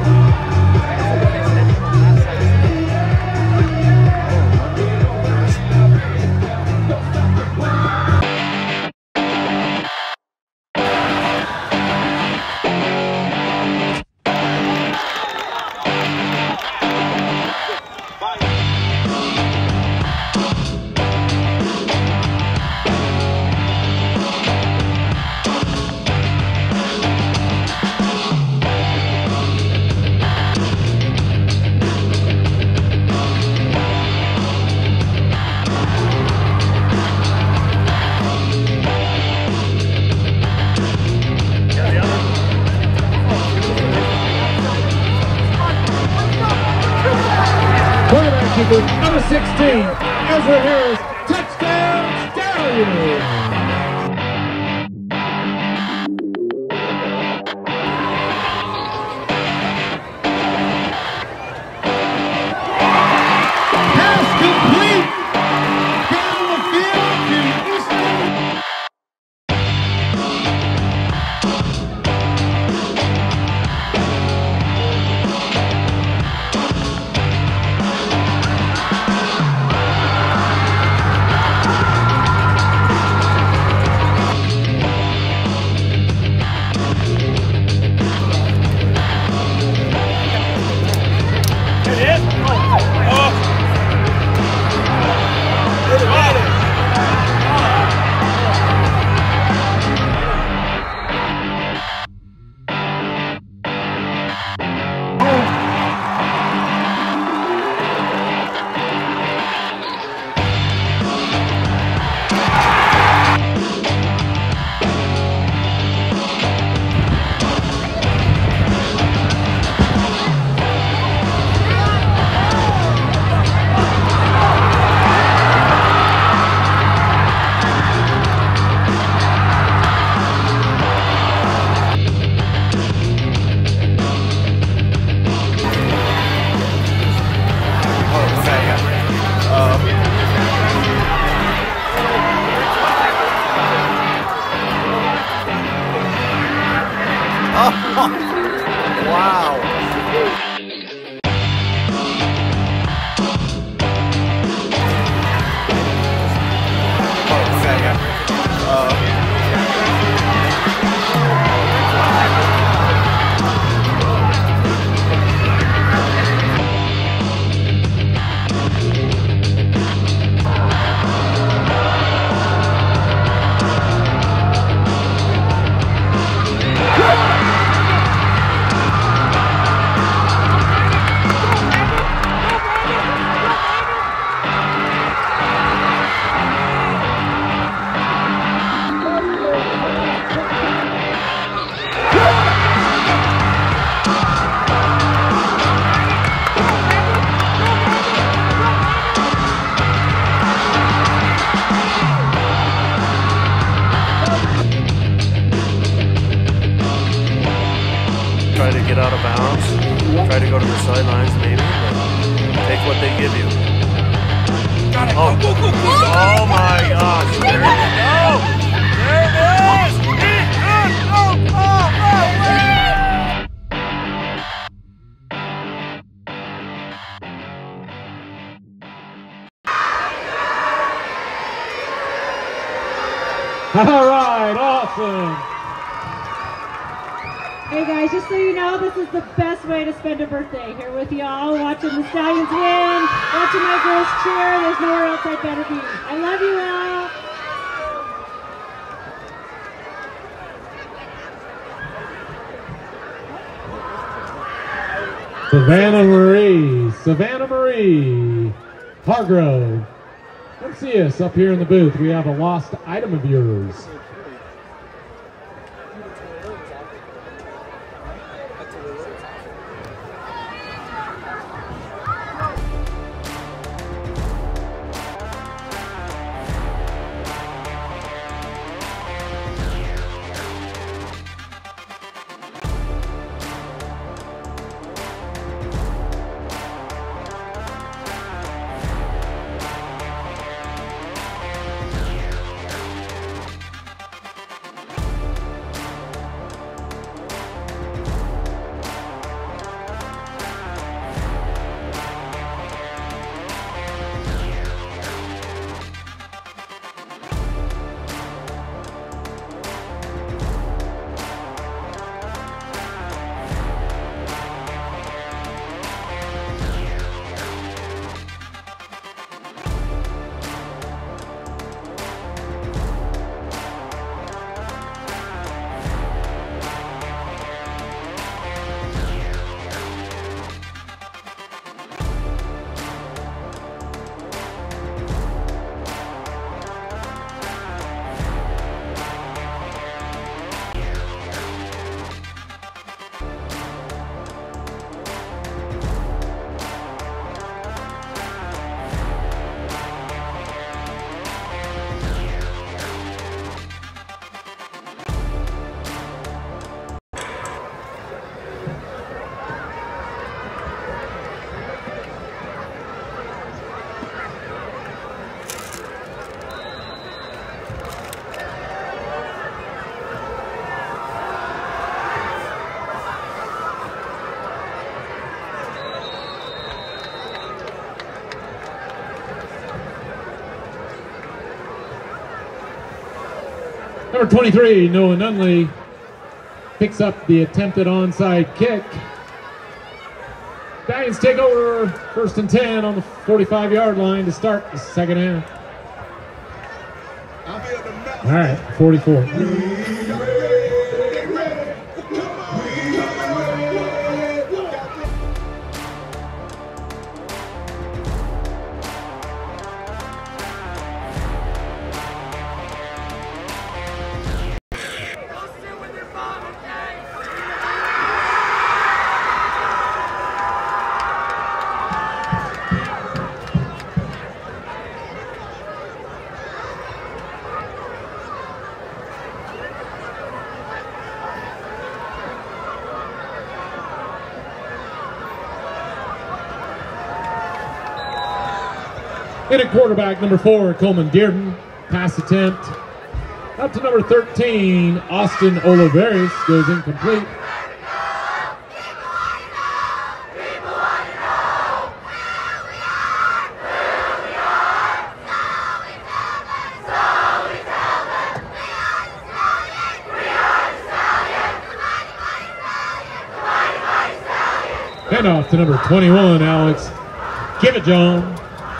Number sixteen, Ezra Harris, touchdown, Stallions! Pass complete! Down the field to Easton! Wow. Try to get out of bounds, try to go to the sidelines maybe, but take what they give you. Oh, go, go, go, go. Oh my gosh, there you go! There it is! Oh, oh, oh, All right, awesome. Hey guys, just so you know, this is the best way to spend a birthday. Here with y'all, watching the Stallions win, watching my girls cheer. There's nowhere else I'd better be. I love you all. So Savannah Marie, Savannah Marie Hargrove. Come see us up here in the booth. We have a lost item of yours. Number twenty-three, Noah Nunley, picks up the attempted onside kick. Stallions take over first and ten on the forty-five yard line to start the second half. All right, forty-four. In at quarterback, number four, Coleman Dearden. Pass attempt. Up to number thirteen, Austin Oliveris, goes incomplete. Handoff to number twenty-one, Alex Give It John.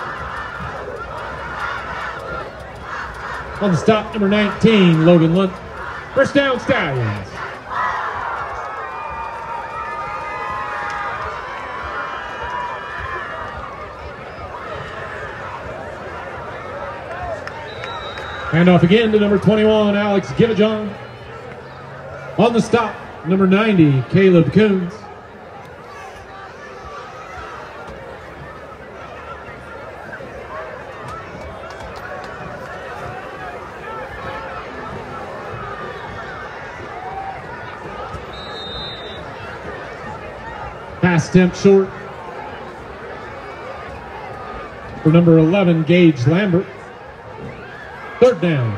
On the stop, number nineteen, Logan Lunt. First down, Stallions. Handoff again to number twenty-one, Alex Givajon. On the stop, number ninety, Caleb Coons. Pass attempt short for number eleven, Gage Lambert. Third down.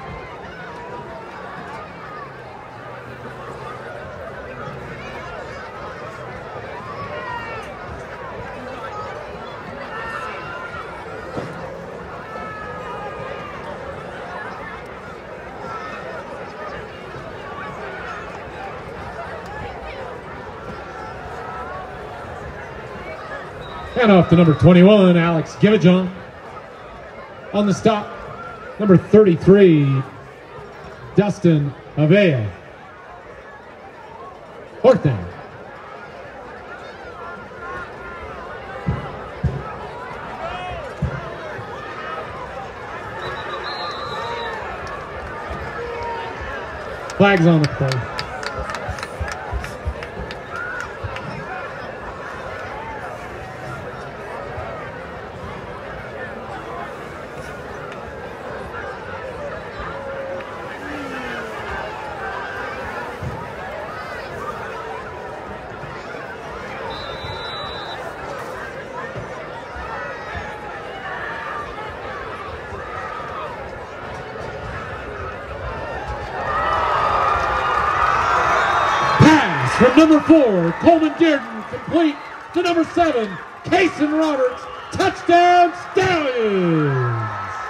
And off to number twenty-one, Alex Givajon. On the stop, number thirty-three, Dustin Avea. Fourth down. Flags on the play. From number four, Coleman Dearden, complete to number seven, Kason Roberts. Touchdown, Stallions!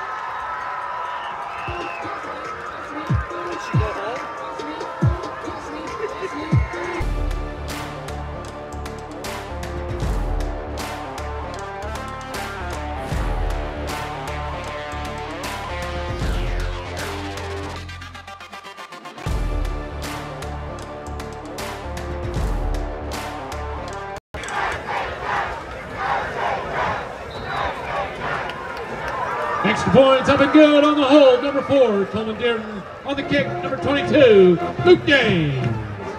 Extra points up and good on the hold. Number four, Coleman Dearden. On the kick, number twenty-two, Luke Gaines.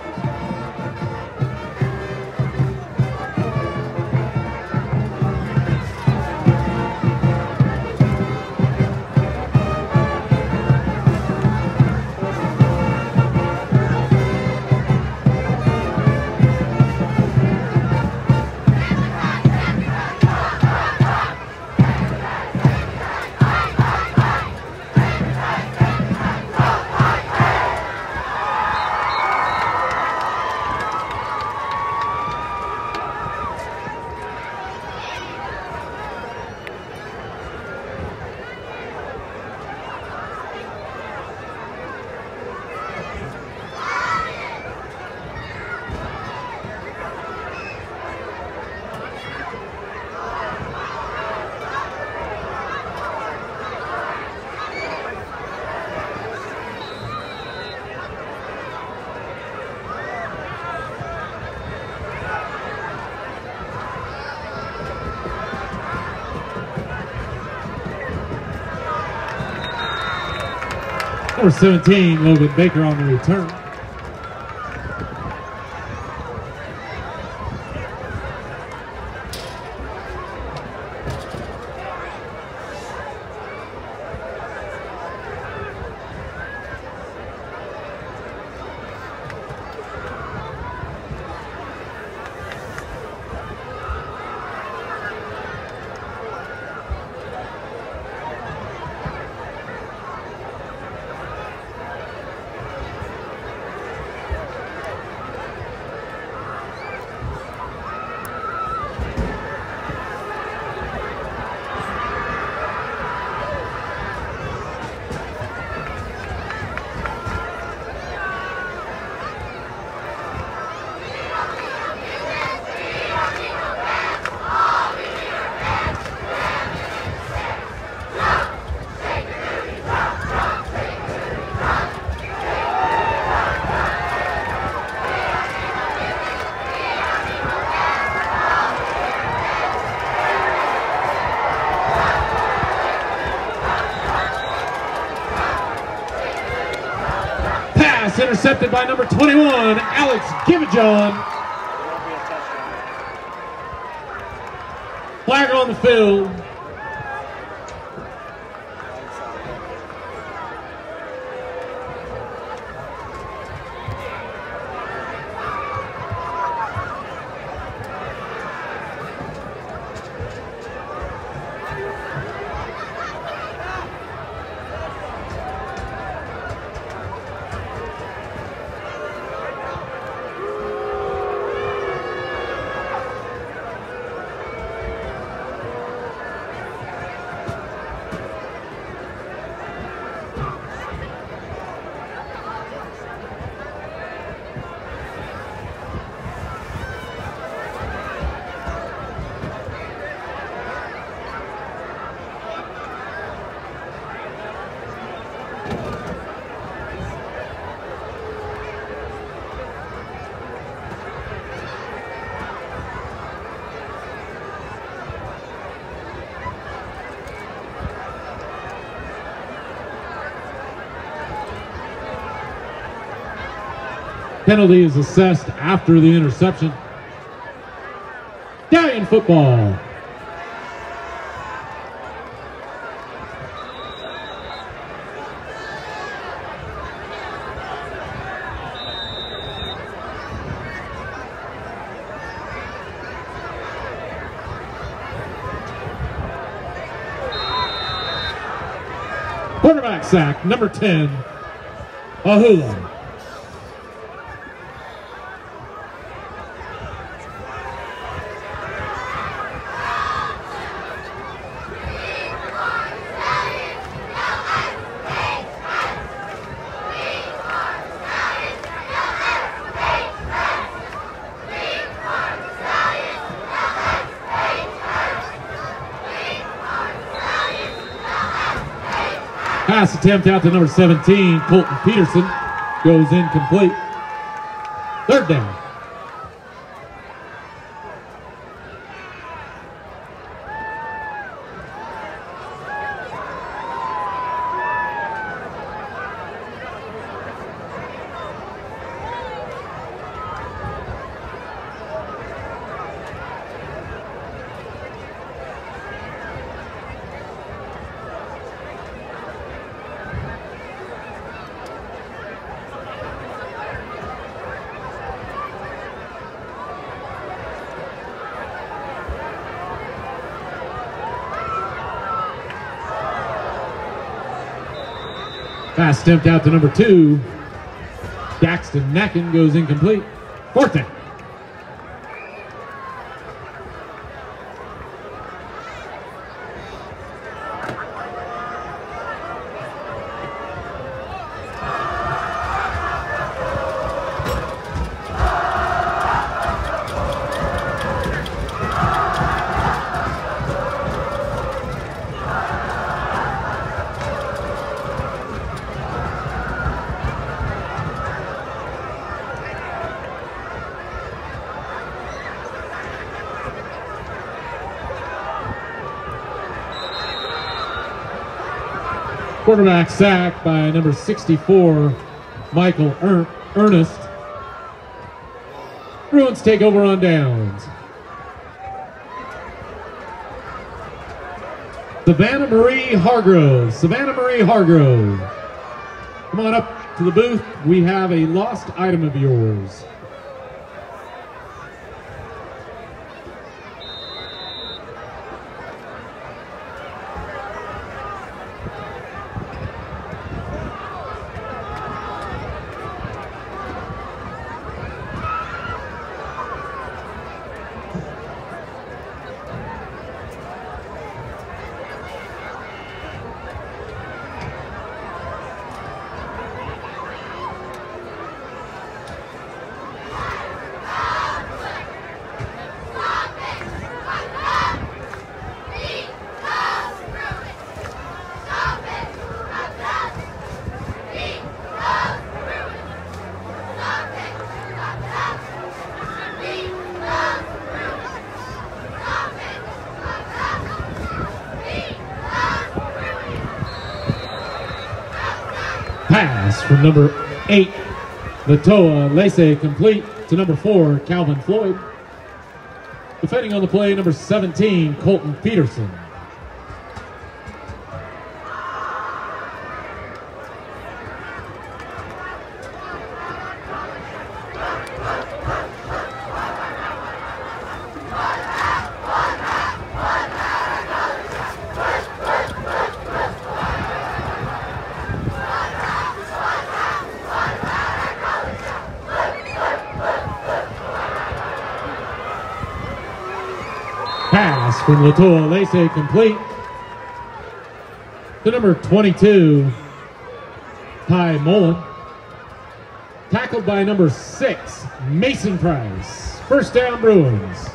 Number seventeen, Logan Baker on the return. Intercepted by number twenty-one, Alex Givajon. Flag on the field. Penalty is assessed after the interception. Stallion football. Quarterback sack, number ten, Ahula. Pass attempt out to number seventeen, Colton Peterson, goes incomplete. Third down. Pass attempt out to number two, Daxton Nacken, goes incomplete. Fourth down. Quarterback sack by number sixty-four, Michael er Ernest. Bruins take over on downs. Savannah Marie Hargrove. Savannah Marie Hargrove. Come on up to the booth. We have a lost item of yours. Pass from number eight, Latoa Lace, complete to number four, Calvin Floyd. Defending on the play, number seventeen, Colton Peterson. Pass from Latoa Lace, complete to number twenty-two, Ty Mullen. Tackled by number six, Mason Price. First down, Bruins.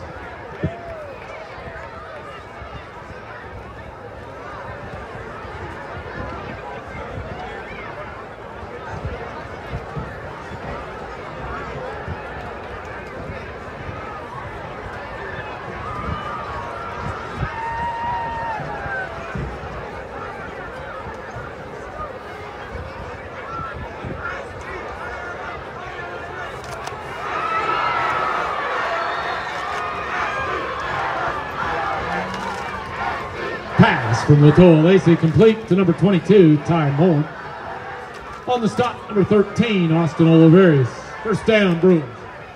Pass from Latoa Lacey complete to number twenty-two, Ty Mullen. On the stop, number thirteen, Austin Oliveris. First down, Bruins.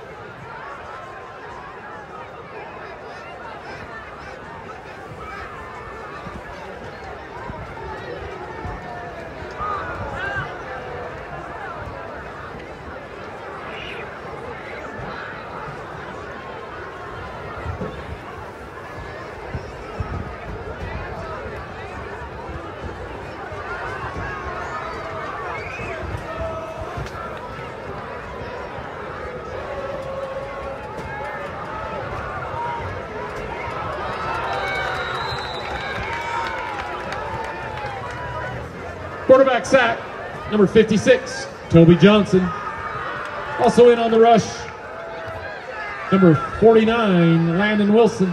Quarterback sack, number fifty-six, Toby Johnson. Also in on the rush, number forty-nine, Landon Wilson.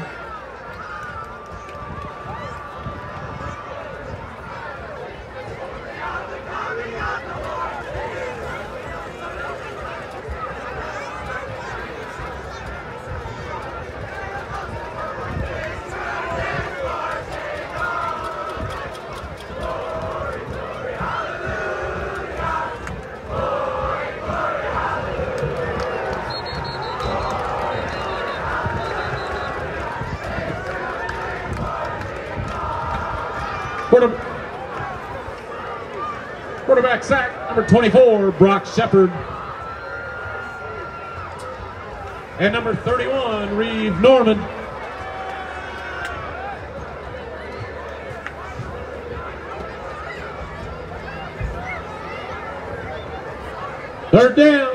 Quarterback sack, number twenty-four, Brock Shepard. And number thirty-one, Reeve Norman. Third down.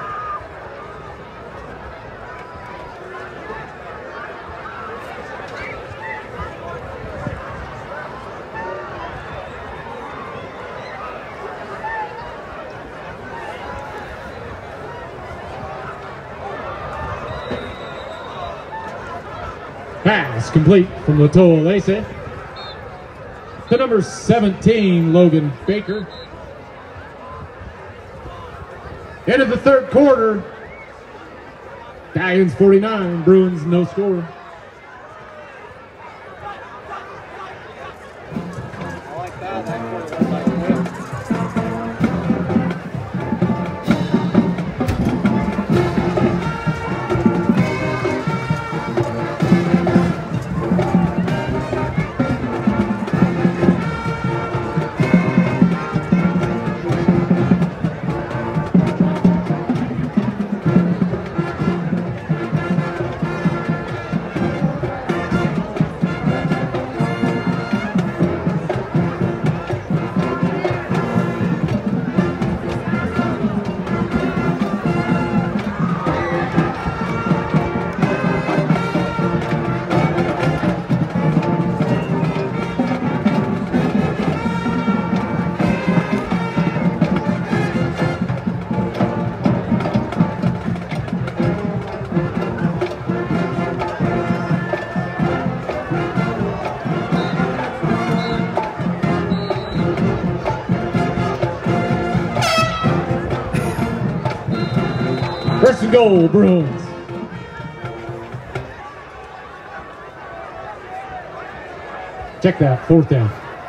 Pass complete from Latoa Lacey to number seventeen, Logan Baker. End of the third quarter. Stallions forty-nine, Bruins no score. I like that. That quarter went like this. First and goal, Bruins. Check that, fourth down.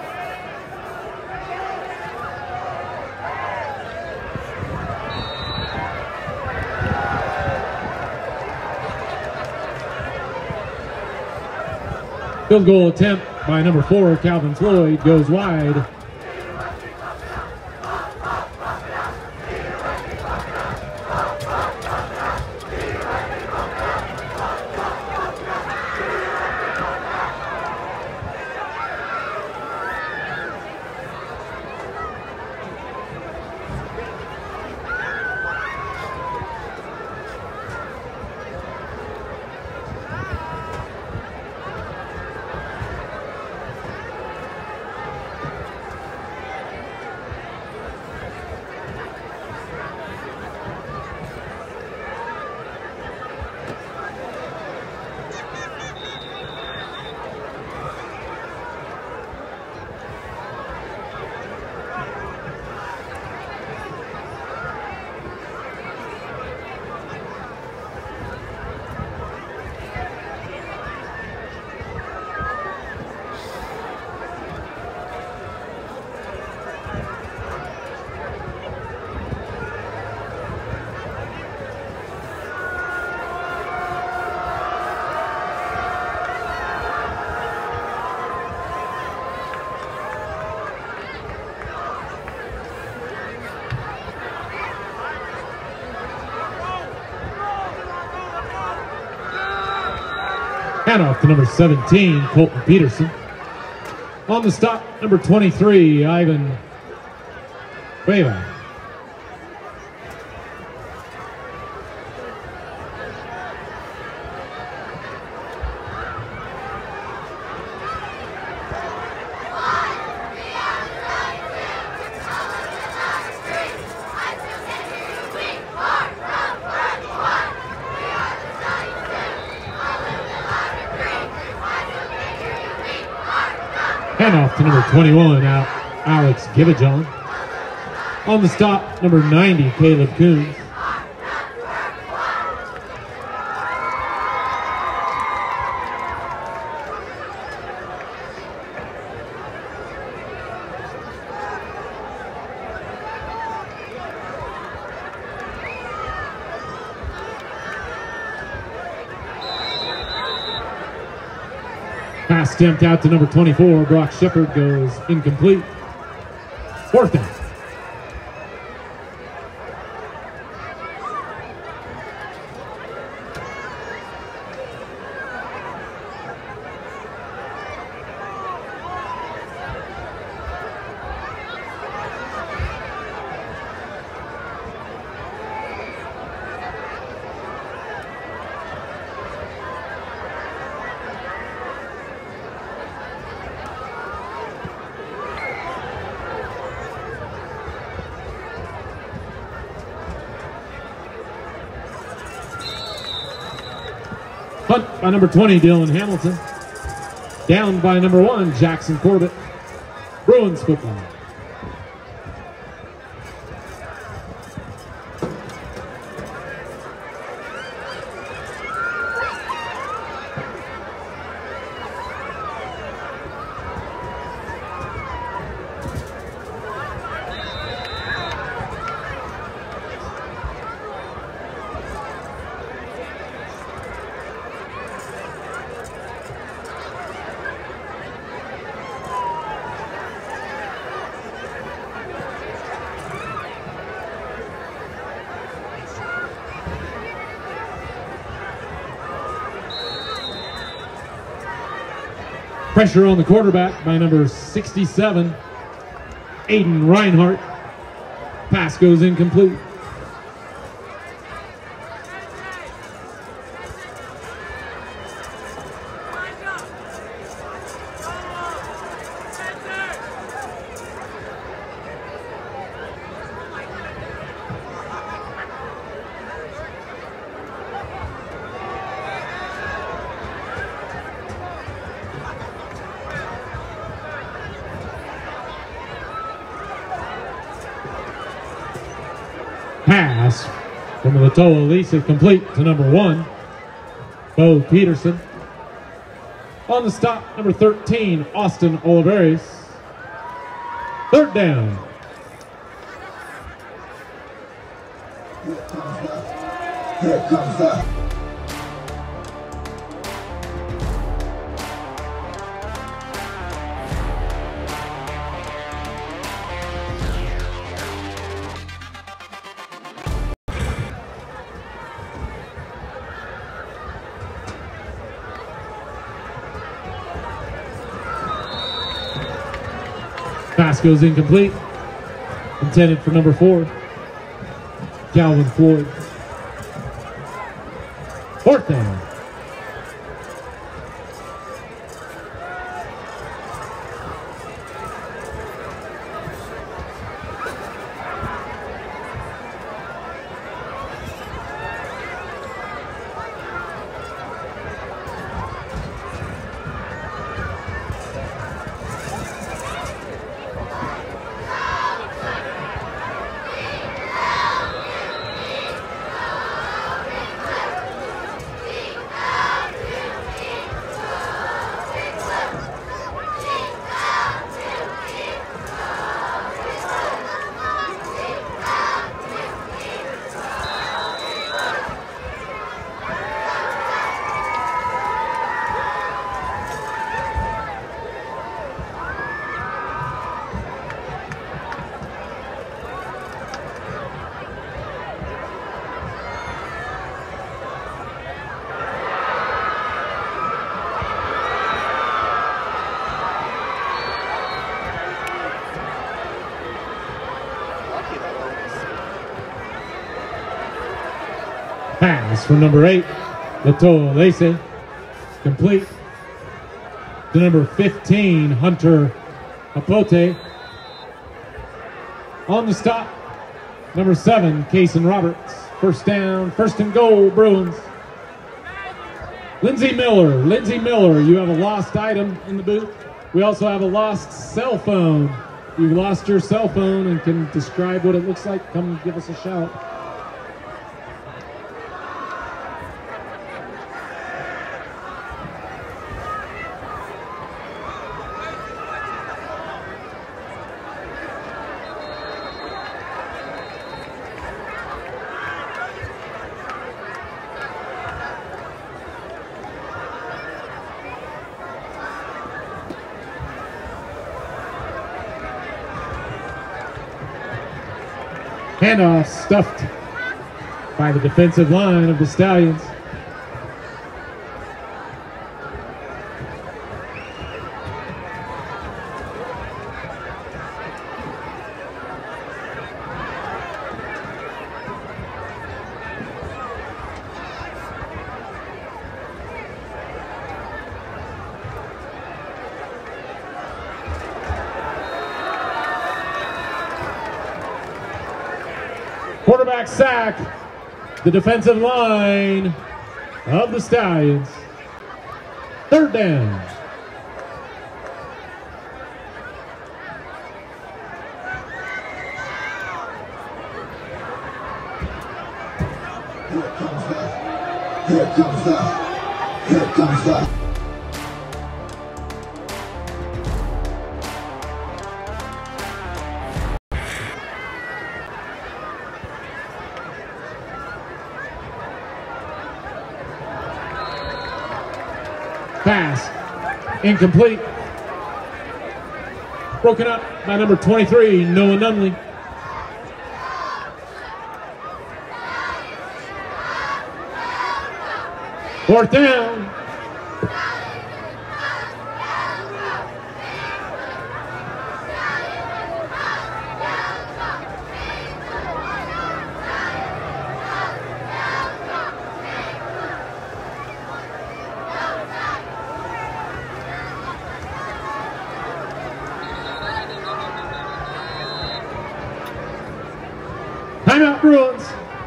Field goal attempt by number four, Calvin Floyd, goes wide. Handoff to number seventeen, Colton Peterson. On the stop, number twenty-three, Ivan Cueva. Handoff to number twenty-one, Alex Givajon. On the stop, number ninety, Caleb Coons. Pass stamped out to number twenty-four, Brock Shepard, goes incomplete. Fourth down. Punt by number twenty, Dylan Hamilton. Down by number one, Jackson Corbett. Bruins football. Pressure on the quarterback by number sixty-seven, Aiden Reinhardt. Pass goes incomplete. Pass from Latoa Lisa complete to number one, Bo Peterson. On the stop, number thirteen, Austin Olivares. Third down. Here comes the Pass goes incomplete. Intended for number four, Calvin Floyd. Fourth down. pass from number eight, Lato Lacey, complete to number fifteen, Hunter Apote. On the stop, number seven, Kaysen Roberts. First down, first and goal, Bruins. Lindsay Miller, Lindsay Miller, you have a lost item in the booth. We also have a lost cell phone. If you lost your cell phone and can describe what it looks like, come give us a shout. Handoff stuffed by the defensive line of the Stallions. Quarterback sack, the defensive line of the Stallions. Third down. Here comes that. Here comes that. Here comes that. Pass, incomplete. Broken up by number twenty-three, Noah Nunley. Fourth down. Timeout, Bruins.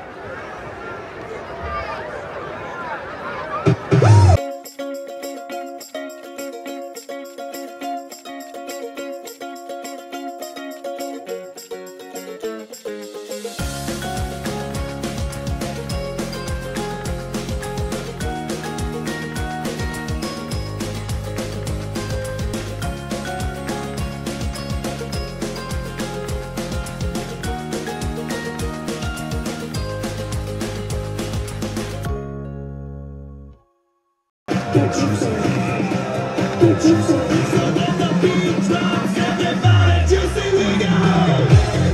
Get juicy. Get juicy. So when the beat drops, everybody juicy we go.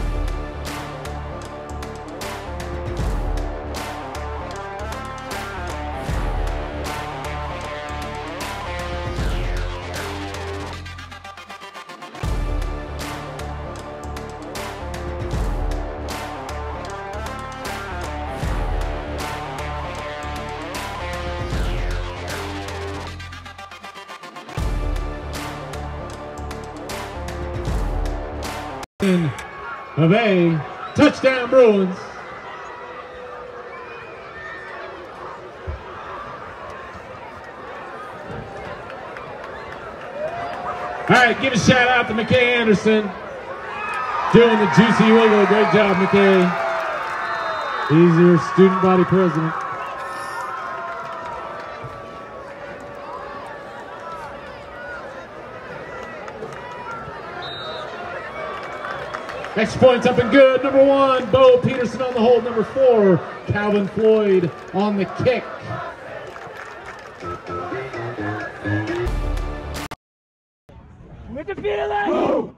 Of a touchdown, Bruins. All right, give a shout out to McKay Anderson. Doing the juicy wiggle. Great job, McKay. He's your student body president. Next point's up and good. Number one, Bo Peterson on the hold. Number four, Calvin Floyd on the kick. With the feeling!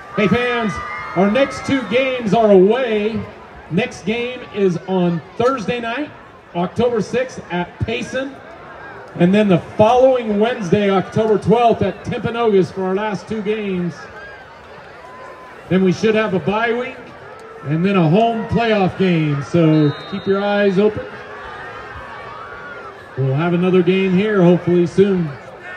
Hey fans, our next two games are away. Next game is on Thursday night, October sixth at Payson. And then the following Wednesday, October twelfth at Timpanogos for our last two games. Then we should have a bye week and then a home playoff game. So keep your eyes open. We'll have another game here hopefully soon.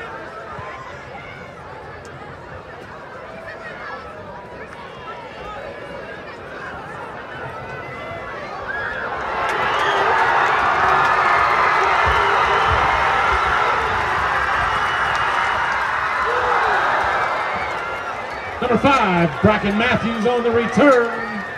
Number five, Bracken Matthews on the return.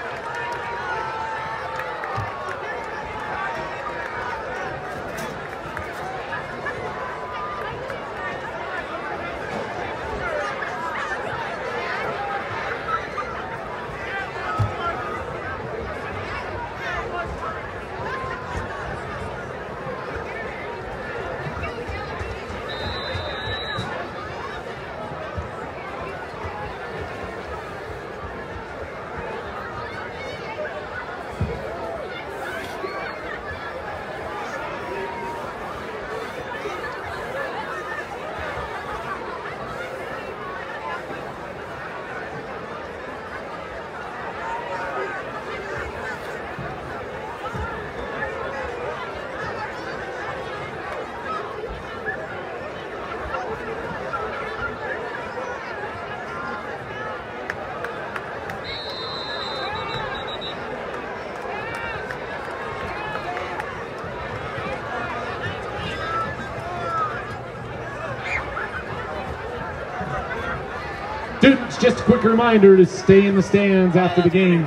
Students, just a quick reminder to stay in the stands after the game.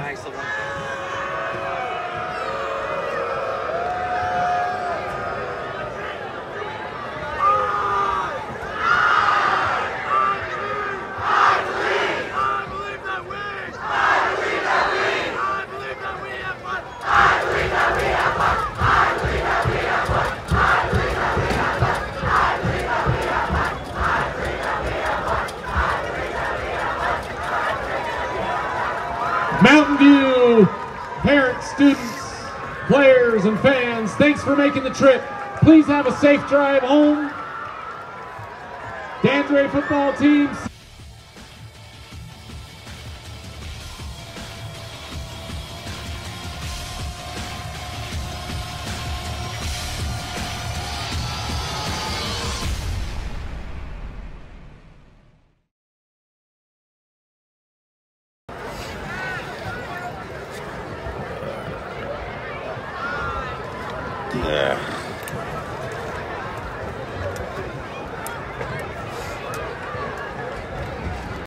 Mountain View, parents, students, players, and fans, thanks for making the trip. Please have a safe drive home. Stansbury football team. Yeah.